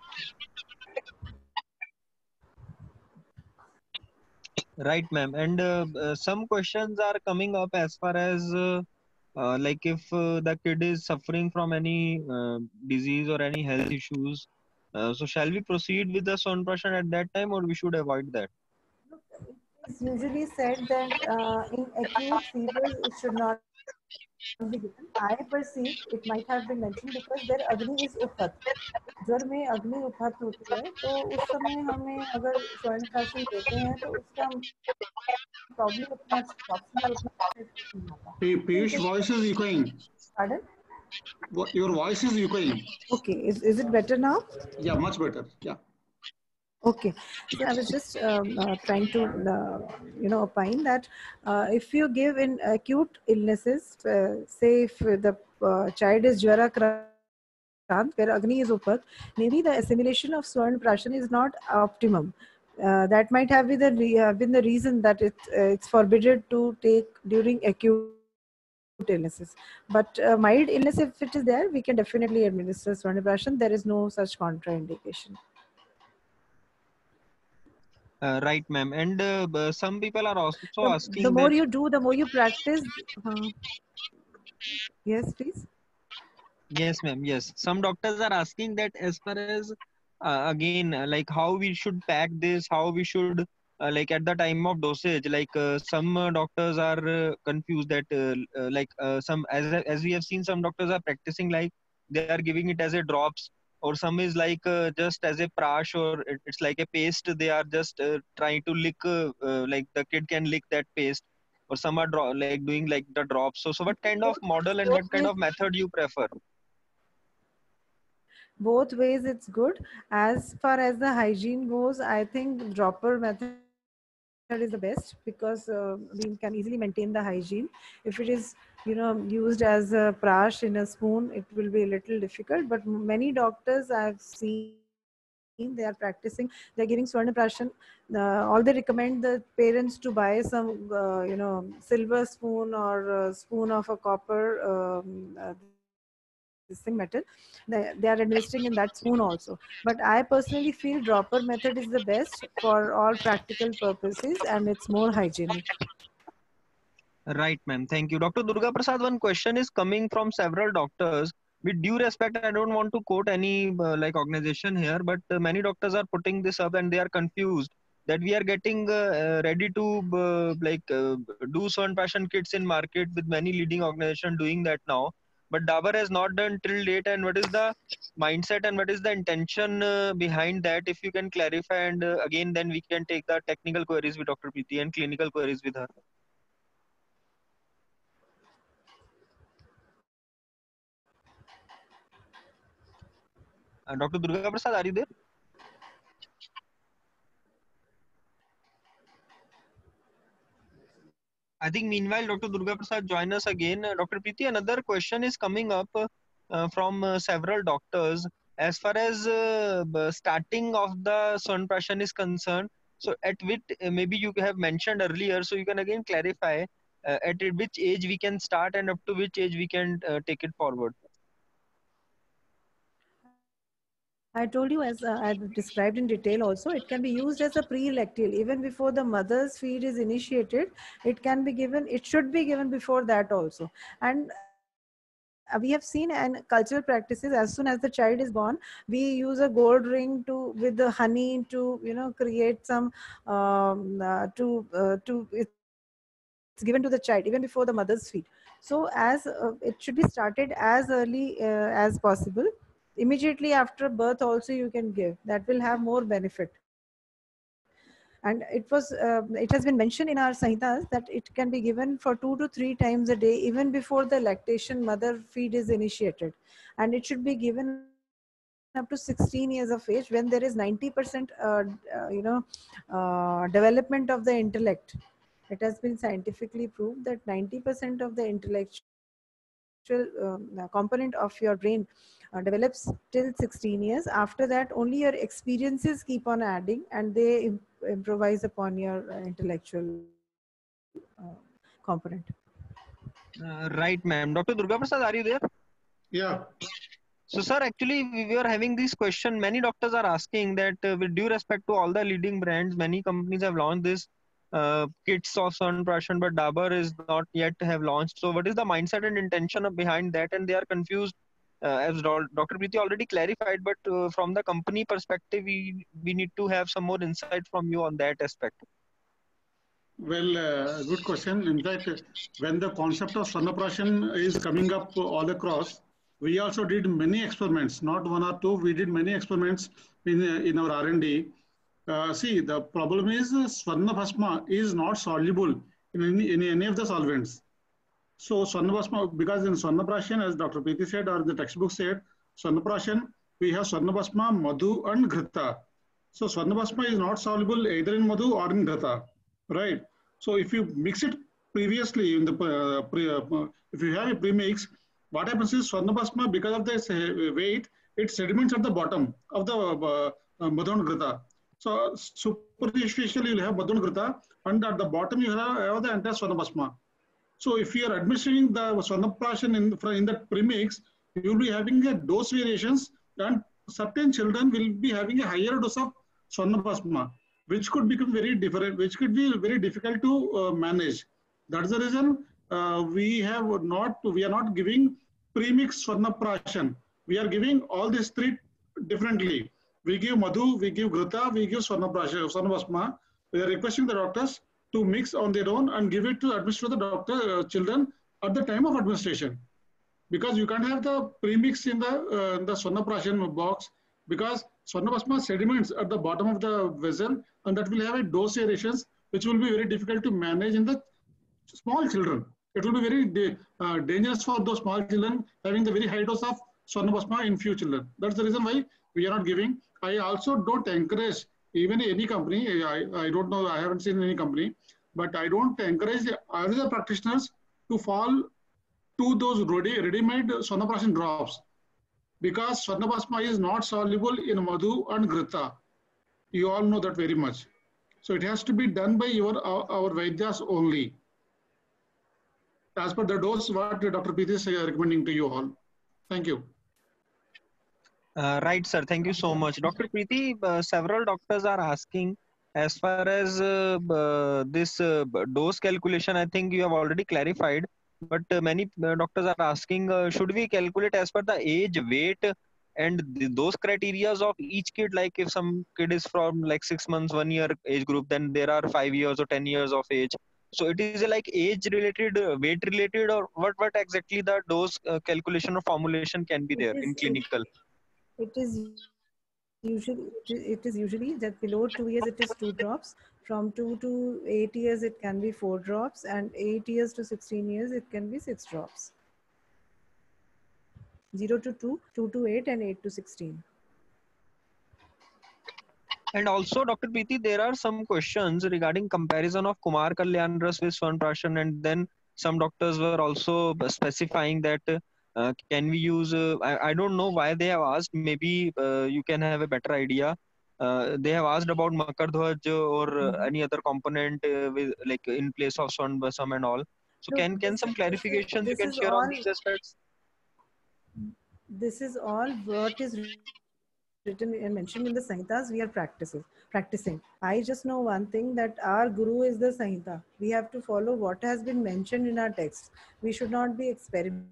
Right, ma'am. And uh, uh, some questions are coming up as far as uh, uh, like if uh, the kid is suffering from any uh, disease or any health issues. Uh, so shall we proceed with the sonprashan at that time, or we should avoid that? Look, it is usually said that uh, in acute fevers it should not be given. I perceive it might have been mentioned because their agni is uphat. ज्वर में अग्नि उपहत होती है, तो उस समय हमें अगर स्वर्ण प्राशन देते हैं तो उसका प्रॉब्लम उतना टॉक्सिन और उतना इफेक्ट नहीं आता. तो P- it is Piyush, voice is echoing. Pardon? Vo- Your voice is echoing. Okay, is, is it better now? Yeah, much better. Yeah. Okay, so I was just um, uh, trying to, uh, you know, opine that uh, if you give in acute illnesses, uh, say if the uh, child is Jwarakrant, where Agni is Upat, maybe the assimilation of Swarna Prashan is not optimum. Uh, that might have been the, re- uh, been the reason that it, uh, it's forbidden to take during acute illnesses. But uh, mild illness, if it is there, we can definitely administer Swarna Prashan. There is no such contraindication. Uh, right, ma'am. And uh, b- some people are also the, the asking more that. you do, the more you practice. uh, yes, please. Yes, ma'am. Yes, some doctors are asking that as far as uh, again, uh, like how we should pack this, how we should uh, like at the time of dosage. Like uh, some uh, doctors are uh, confused that uh, uh, like uh, some as as we have seen, some doctors are practicing like they are giving it as a drops. or some is like uh, just as a prash, or it, it's like a paste. They are just uh, trying to lick, uh, uh, like the kid can lick that paste, or some are draw, like doing like the drops. So, so what kind of model and what kind of method you prefer? Both ways it's good. As far as the hygiene goes, I think dropper method is the best, because uh, we can easily maintain the hygiene. If it is, you know, used as a prash in a spoon, it will be a little difficult. But many doctors I've seen, they are practicing, they're giving Swarna Prashan. Uh, all they recommend the parents to buy some, uh, you know, silver spoon or uh, spoon of a copper, um, uh, this thing metal. They, they are administering in that spoon also. But I personally feel dropper method is the best for all practical purposes, and it's more hygienic. Right, ma'am. Thank you. Doctor Durga Prasad, one question is coming from several doctors. With due respect, I don't want to quote any uh, like organization here, but uh, many doctors are putting this up and they are confused that we are getting uh, uh, ready to uh, like uh, do Swan Passion kits in market with many leading organizations doing that now. But Dabur has not done till date. And what is the mindset and what is the intention uh, behind that? If you can clarify, and uh, again, then we can take the technical queries with Doctor Preeti and clinical queries with her. Uh, Doctor Durga Prasad, are you there? I think meanwhile, Doctor Durga Prasad join us again. Uh, Doctor Preeti, another question is coming up uh, uh, from uh, several doctors. As far as uh, b- starting of the Swan Prashan is concerned, so at which uh, maybe you have mentioned earlier, so you can again clarify uh, at which age we can start and up to which age we can uh, take it forward. I told you, as uh, I described in detail also, it can be used as a pre-lacteal. Even before the mother's feed is initiated, it can be given, it should be given before that also. And uh, we have seen in cultural practices, as soon as the child is born, we use a gold ring to with the honey to, you know, create some um, uh, to uh, to it's given to the child even before the mother's feed. So as uh, it should be started as early uh, as possible. Immediately after birth also you can give, that will have more benefit. And it was uh, it has been mentioned in our Samhitas that it can be given for two to three times a day even before the lactation mother feed is initiated. And it should be given up to sixteen years of age when there is ninety percent uh, uh, you know uh, development of the intellect. It has been scientifically proved that ninety percent of the intellectual uh, component of your brain uh, develops till sixteen years. After that, only your experiences keep on adding and they imp- improvise upon your uh, intellectual uh, component. Uh, right, ma'am. Doctor Durga Prasad, are you there? Yeah. So, sir, actually, we were having this question. Many doctors are asking that, uh, with due respect to all the leading brands, many companies have launched this uh, kits of Sun Prashan, but Dabur is not yet have launched. So, what is the mindset and intention of behind that? And they are confused, uh, as Do- Doctor Preeti already clarified. But uh, from the company perspective, we we need to have some more insight from you on that aspect. Well, uh, good question. In fact, when the concept of Swarnaprashan is coming up all across, we also did many experiments, not one or two. We did many experiments in uh, in our R and D. Uh, see, the problem is uh, Swarnabhasma is not soluble in any, in any of the solvents. So Swarnabhasma, because in Swarnaprashan, as Doctor Preeti said, or the textbook said, Swarnaprashan, we have Swarnabhasma, Madhu, and Ghrita. So Swarnabhasma is not soluble either in Madhu or in Ghrita, right? So if you mix it previously in the uh, pre, uh, if you have a premix, what happens is Swarnabhasma, because of this uh, weight, it sediments at the bottom of the uh, uh, Madhu and Ghrita. So superficially you'll have Madhu and Ghrita, and at the bottom you have, have the entire Swarnabhasma. So if you are administering the Swarnaprashan in, in that premix, you will be having a dose variations, and certain children will be having a higher dose of Swarnaplasma, which could become very different, which could be very difficult to uh, manage. That's the reason uh, we have not, we are not giving premix Swarnaprashan. We are giving all these three differently. We give Madhu, we give Ghrita, we give Swarnaprashan, Swarnaplasma. We are requesting the doctors to mix on their own and give it to administer the doctor uh, children at the time of administration. because you can't have the premix in the uh, in the Swarnaprashan box, because Swarnabhasma sediments at the bottom of the vessel, and that will have a dose aerations, which will be very difficult to manage in the small children. It will be very da uh, dangerous for those small children having the very high dose of Swarnabhasma in few children. That's the reason why we are not giving. I also don't encourage even any company. I, I don't know, I haven't seen any company, but I don't encourage other practitioners to fall to those ready, ready-made Swarnaprashan drops, because Swarnabhasma is not soluble in Madhu and Grita. You all know that very much. So it has to be done by your our, our Vaidyas only, as per the dose what Doctor Preeti is recommending to you all. Thank you. Uh, right, sir. Thank you so much. Doctor Preeti, uh, several doctors are asking as far as uh, uh, this uh, dose calculation. I think you have already clarified, but uh, many uh, doctors are asking, uh, should we calculate as per the age, weight, and th those criterias of each kid? Like if some kid is from like six months, one year age group, then there are five years or ten years of age. So it is like age related, uh, weight related, or what, what exactly the dose uh, calculation or formulation can be It there is, in clinical? It is usually it is usually that below two years it is two drops. From two to eight years it can be four drops, and eight years to sixteen years it can be six drops. Zero to two, two to eight, and eight to sixteen. And also, Doctor Preeti, there are some questions regarding comparison of Kumar Kalyan Ras with Swarnaprashan, and then some doctors were also specifying that uh, can we use, uh, I, I don't know why they have asked, maybe uh, you can have a better idea. Uh, they have asked about Makardhwaj or uh, Mm-hmm. any other component uh, with like in place of Swarnabhasam and all. So Look, can can this some is, this is, clarifications you this can is share on all these aspects? this is all what is written and mentioned in the Samhitas we are practicing. Practicing. I just know one thing, that our Guru is the Samhita. We have to follow what has been mentioned in our text. We should not be experimenting.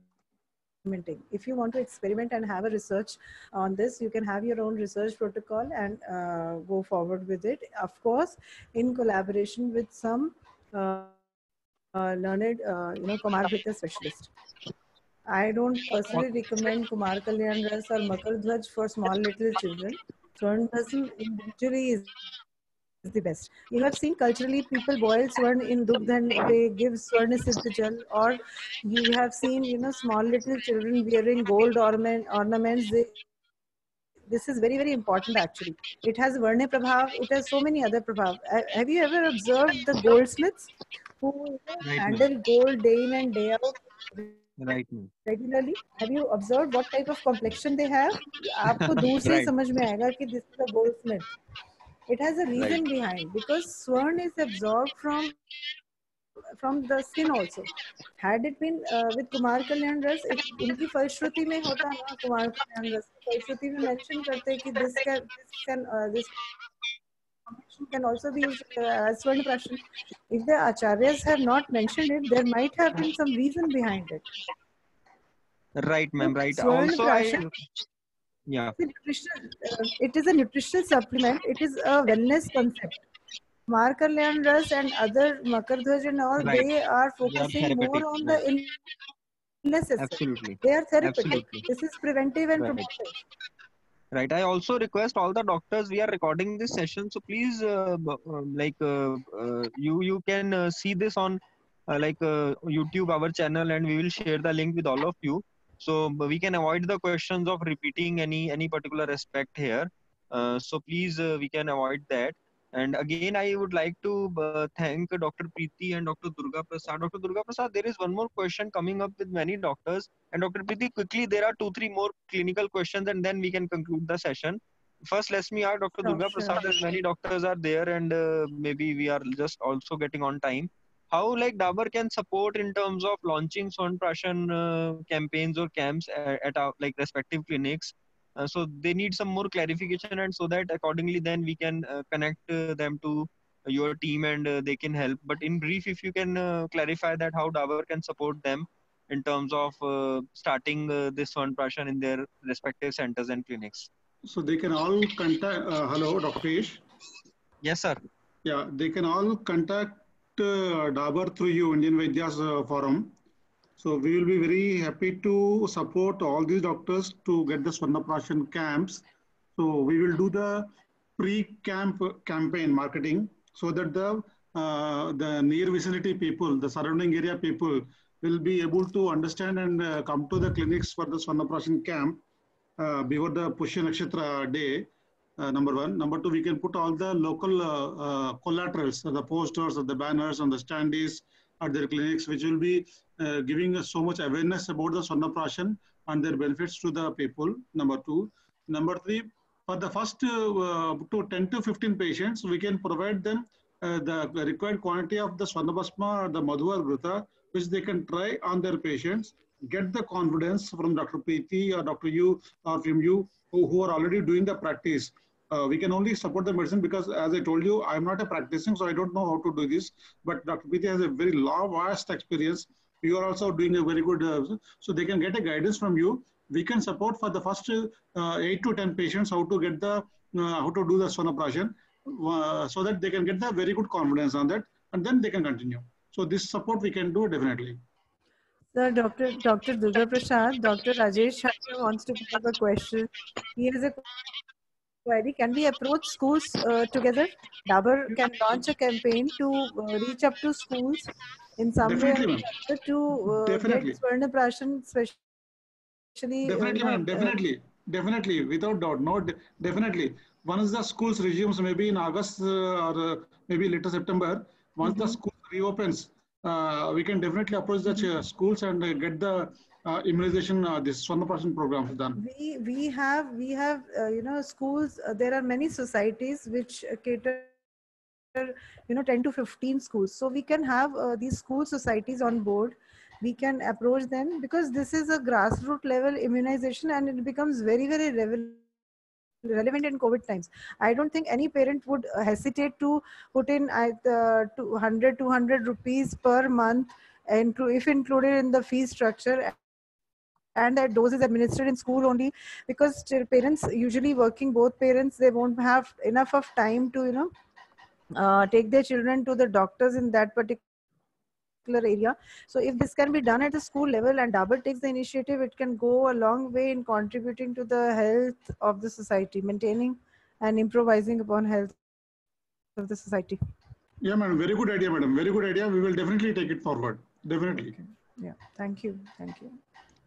If you want to experiment and have a research on this, you can have your own research protocol and uh, go forward with it. Of course, in collaboration with some uh, uh, learned, uh, you know, Kumar Bhrita specialist. I don't personally recommend Kumar Kalyan Ras or Makardhwaj for small little children. Swarnabhasam individually is the best. You have seen culturally people boil Swarn in Dugdh and they give Swarna Siddh Jal, or you have seen, you know, small little children wearing gold ornament, ornaments. They, this is very, very important actually. It has Varne Prabhav, it has so many other Prabhav. Have you ever observed the goldsmiths who Right, handle gold day in and day out? right, Regularly, have you observed what type of complexion they have? आपको दूर से ही right, समझ में आएगा कि this is a goldsmith. It has a right. reason behind, because Swarn is absorbed from from the skin also. Had it been uh, with Kumar Kalyan Ras, it उनकी फलश्रुति में होता ना, कुमार कल्याण रस फलश्रुति में mention करते कि this can this can uh, this can also be used uh, as Swarnaprashan. If the acharyas have not mentioned it, there might have been some reason behind it. Right, ma'am. Look, Right. Also, I Swarnaprashan, yeah. nutritional, uh, it is a nutritional supplement. It is a wellness concept. Kumar Kalyan Ras and other Makardhwaj and all, Right. they are They are focusing more therapeutic. on Right. the illness aspect. Absolutely. They are therapeutic. Absolutely. This is preventive and Right. promotive. Right. I also request all the doctors. We are recording this session, so please, uh, b- uh, like, uh, uh, you you can uh, see this on uh, like uh, YouTube, our channel, and we will share the link with all of you. So b- we can avoid the questions of repeating any any particular aspect here. Uh, so please, uh, we can avoid that. And again, I would like to uh, thank Doctor Preeti and Doctor Durga Prasad. Doctor Durga Prasad, there is one more question coming up with many doctors. And Doctor Preeti, quickly, there are two, three more clinical questions, and then we can conclude the session. First, let me ask Doctor Sure, Durga sure. Prasad, as many doctors are there, and uh, maybe we are just also getting on time. How like Dabur can support in terms of launching Swarnaprashan uh, campaigns or camps at, at our like respective clinics? Uh, so they need some more clarification, and so that accordingly, then we can uh, connect uh, them to your team and uh, they can help. But in brief, if you can uh, clarify that how Dabur can support them in terms of uh, starting uh, this Swarnaprashan in their respective centers and clinics. So they can all contact, uh, hello, Doctor Piyush. Yes, sir. Yeah, they can all contact uh, Dabur through you, Indian Vaidyas uh, forum. So we will be very happy to support all these doctors to get the Swarnaprashan camps. So we will do the pre-camp campaign marketing so that the uh, the near vicinity people, the surrounding area people will be able to understand and uh, come to the clinics for the Swarnaprashan camp uh, before the Pushya Nakshatra day. Uh, number one. Number two, we can put all the local uh, uh, collaterals, uh, the posters, or the banners on the standees at their clinics, which will be uh, giving us so much awareness about the Swarnaprashan and their benefits to the people. Number two. Number three, for the first uh, to ten to fifteen patients, we can provide them uh, the required quantity of the Swarnabhasma or the Madhu or Ghrita, which they can try on their patients, get the confidence from Doctor Preeti or Doctor You or from you who, who are already doing the practice. Uh, we can only support the medicine because, as I told you, I'm not a practicing, so I don't know how to do this. But Doctor Preeti has a very long, vast experience. You are also doing a very good, uh, so they can get a guidance from you. We can support for the first uh, eight to ten patients how to get the, uh, how to do the Swarnaprashan, uh, so that they can get the very good confidence on that, and then they can continue. So this support we can do definitely. Sir, Doctor Doctor Durga Prasad, Doctor Rajesh wants to put up a question. He has a query. Can we approach schools uh, together? Dabur can launch a campaign to uh, reach up to schools in some way or Definitely, ma'am. another to uh, get Definitely. Swarnaprashan, especially. Definitely, Uh, ma'am. uh, Definitely. Definitely. Without doubt. No, de definitely. Once the schools resumes, maybe in August uh, or uh, maybe later September, once mm-hmm. the school reopens, uh, we can definitely approach the mm-hmm. schools and uh, get the uh, immunization, uh, this Swarnaprashan program done. We we have we have uh, you know schools. Uh, there are many societies which cater, you know, ten to fifteen schools. So we can have uh, these school societies on board. We can approach them because this is a grassroots level immunization and it becomes very, very relevant in COVID times. I don't think any parent would hesitate to put in uh, two hundred, two hundred rupees per month, and if included in the fee structure, and that dose is administered in school only, because parents usually working, both parents, they won't have enough of time to, you know, uh, take their children to the doctors in that particular area. So if this can be done at the school level and Dabur takes the initiative, it can go a long way in contributing to the health of the society, maintaining and improvising upon health of the society. Yeah, madam. Very good idea, madam. Very good idea. We will definitely take it forward. Definitely. Okay. Yeah. Thank you. Thank you.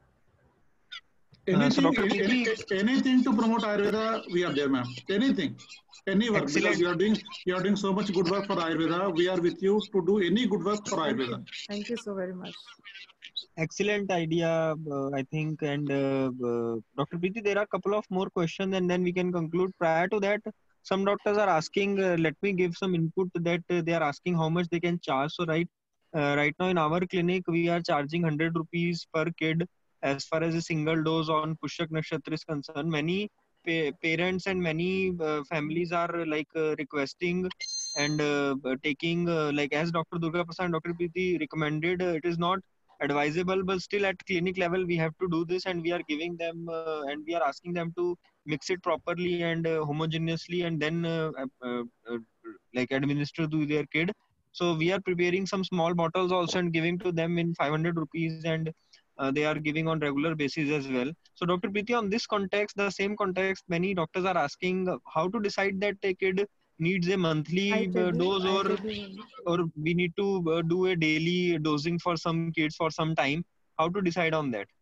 Anything, uh, so any, anything to promote Ayurveda, we are there, ma'am. Anything, any work. Excellent. Because you are doing you are doing so much good work for Ayurveda. We are with you to do any good work for Thank Ayurveda. You. Thank you so very much. Excellent idea, uh, I think. And uh, uh, Doctor Preeti, there are a couple of more questions, and then we can conclude. Prior to that, some doctors are asking. Uh, let me give some input that uh, they are asking how much they can charge. So right, uh, right now in our clinic, we are charging one hundred rupees per kid as far as a single dose on Pushyak Nakshatra is concerned. Many pa parents and many uh, families are like uh, requesting and uh, taking uh, like as Doctor Durga Prasad and Doctor Preeti recommended. Uh, it is not advisable, but still at clinic level we have to do this, and we are giving them uh, and we are asking them to mix it properly and uh, homogeneously, and then uh, uh, uh, like administer to their kid. So we are preparing some small bottles also and giving to them in five hundred rupees, and uh, they are giving on regular basis as well. So Doctor Preeti, on this context, the same context, many doctors are asking how to decide that a kid needs a monthly uh, dose, or or we need to uh, do a daily dosing for some kids for some time. How to decide on that?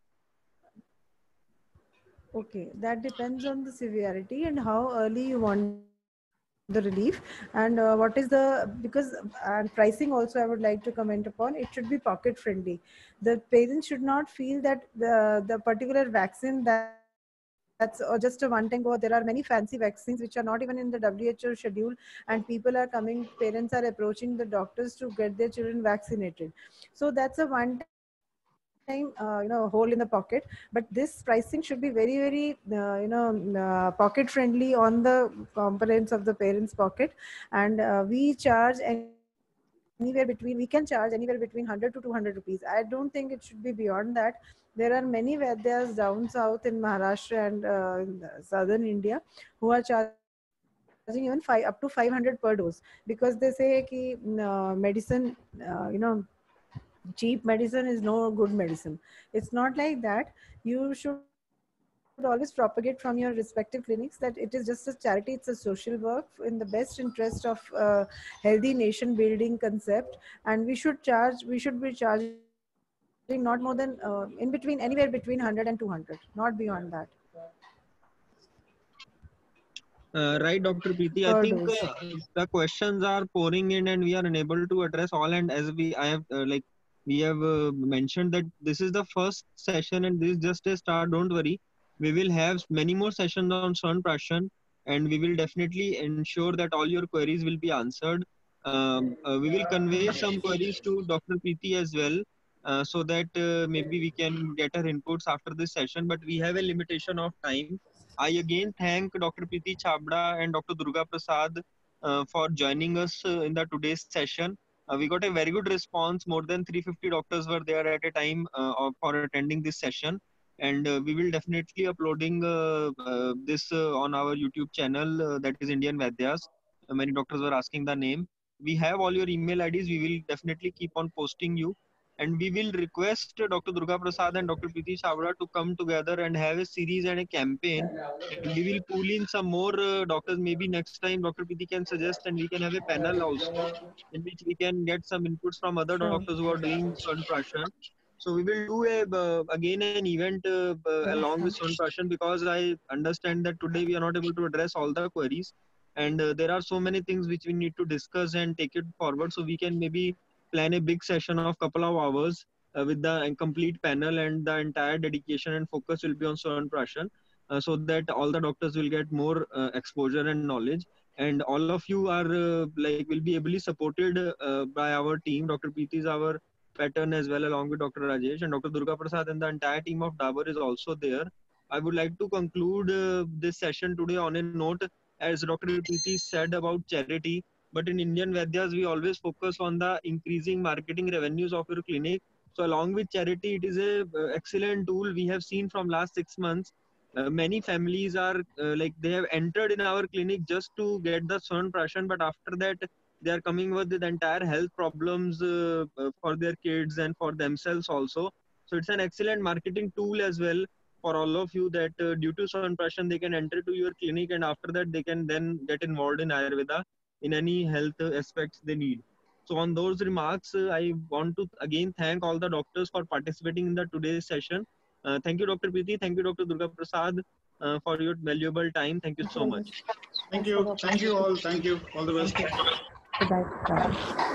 Okay, that depends on the severity and how early you want the relief, and uh, what is the, because and pricing also I would like to comment upon. It should be pocket friendly. The parents should not feel that the the particular vaccine that that's or just a one-time go. There are many fancy vaccines which are not even in the W H O schedule, and people are coming, parents are approaching the doctors to get their children vaccinated. So that's a one-time uh, you know, hole in the pocket. But this pricing should be very, very uh, you know uh, pocket friendly on the components of the parents' pocket, and uh, we charge anywhere between, we can charge anywhere between one hundred to two hundred rupees. I don't think it should be beyond that. There are many Vaidyas down south in Maharashtra and uh, in southern India who are charging even five up to five hundred per dose, because they say ki, uh, medicine, uh, you know, cheap medicine is no good medicine. It's not like that. You should always propagate from your respective clinics that it is just a charity, it's a social work in the best interest of uh, healthy nation building concept, and we should charge, we should be charging not more than uh, in between, anywhere between one hundred and two hundred, not beyond that. Uh, right, Doctor Preeti. I Per think dose. uh, the questions are pouring in, and we are unable to address all. And as we, I have uh, like we have uh, mentioned that this is the first session, and this is just a start. Don't worry, we will have many more sessions on Swanprashan, and we will definitely ensure that all your queries will be answered. Um, uh, we will convey some queries to Doctor Preeti as well, uh, so that uh, maybe we can get her inputs after this session. But we have a limitation of time. I again thank Doctor Preeti Chabda and Doctor Durga Prasad uh, for joining us uh, in the today's session. Uh, we got a very good response. More than three hundred fifty doctors were there at a time uh, of, for attending this session. And uh, we will definitely uploading uh, uh, this uh, on our YouTube channel, uh, that is Indian Vaidyas. Uh, many doctors were asking the name. We have all your email I Ds. We will definitely keep on posting you. And we will request Doctor Durga Prasad and Doctor Preeti Chabda to come together and have a series and a campaign, and we will pull in some more uh, doctors. Maybe next time Doctor Preeti can suggest, and we can have a panel also in which we can get some inputs from other Sure. doctors who are doing Swanprashan. So we will do a uh, again an event uh, uh, along with Swanprashan, because I understand that today we are not able to address all the queries, and uh, there are so many things which we need to discuss and take it forward. So we can maybe plan a big session of couple of hours uh, with the complete panel, and the entire dedication and focus will be on Swanprashan, uh, so that all the doctors will get more uh, exposure and knowledge. And all of you are uh, like will be ably supported uh, by our team. Doctor Preeti is our pattern as well, along with Doctor Rajesh, and Doctor Durga Prasad, and the entire team of Dabur is also there. I would like to conclude uh, this session today on a note, as Doctor Preeti said about charity. But in Indian Vaidyas, we always focus on the increasing marketing revenues of your clinic. So along with charity, it is a uh, excellent tool. We have seen from last six months, uh, many families are uh, like they have entered in our clinic just to get the Swanprashan, but after that they are coming with the entire health problems uh, uh, for their kids and for themselves also. So it's an excellent marketing tool as well for all of you, that uh, due to Swanprashan they can enter to your clinic, and after that they can then get involved in Ayurveda in any health uh, aspects they need. So on those remarks, uh, I want to again thank all the doctors for participating in the today's session. Uh, thank you, Doctor Preeti. Thank you, Doctor Durga Prasad, uh, for your valuable time. Thank you so much. Thank you. Thank you all. Thank you. All the best. Good night. Bye.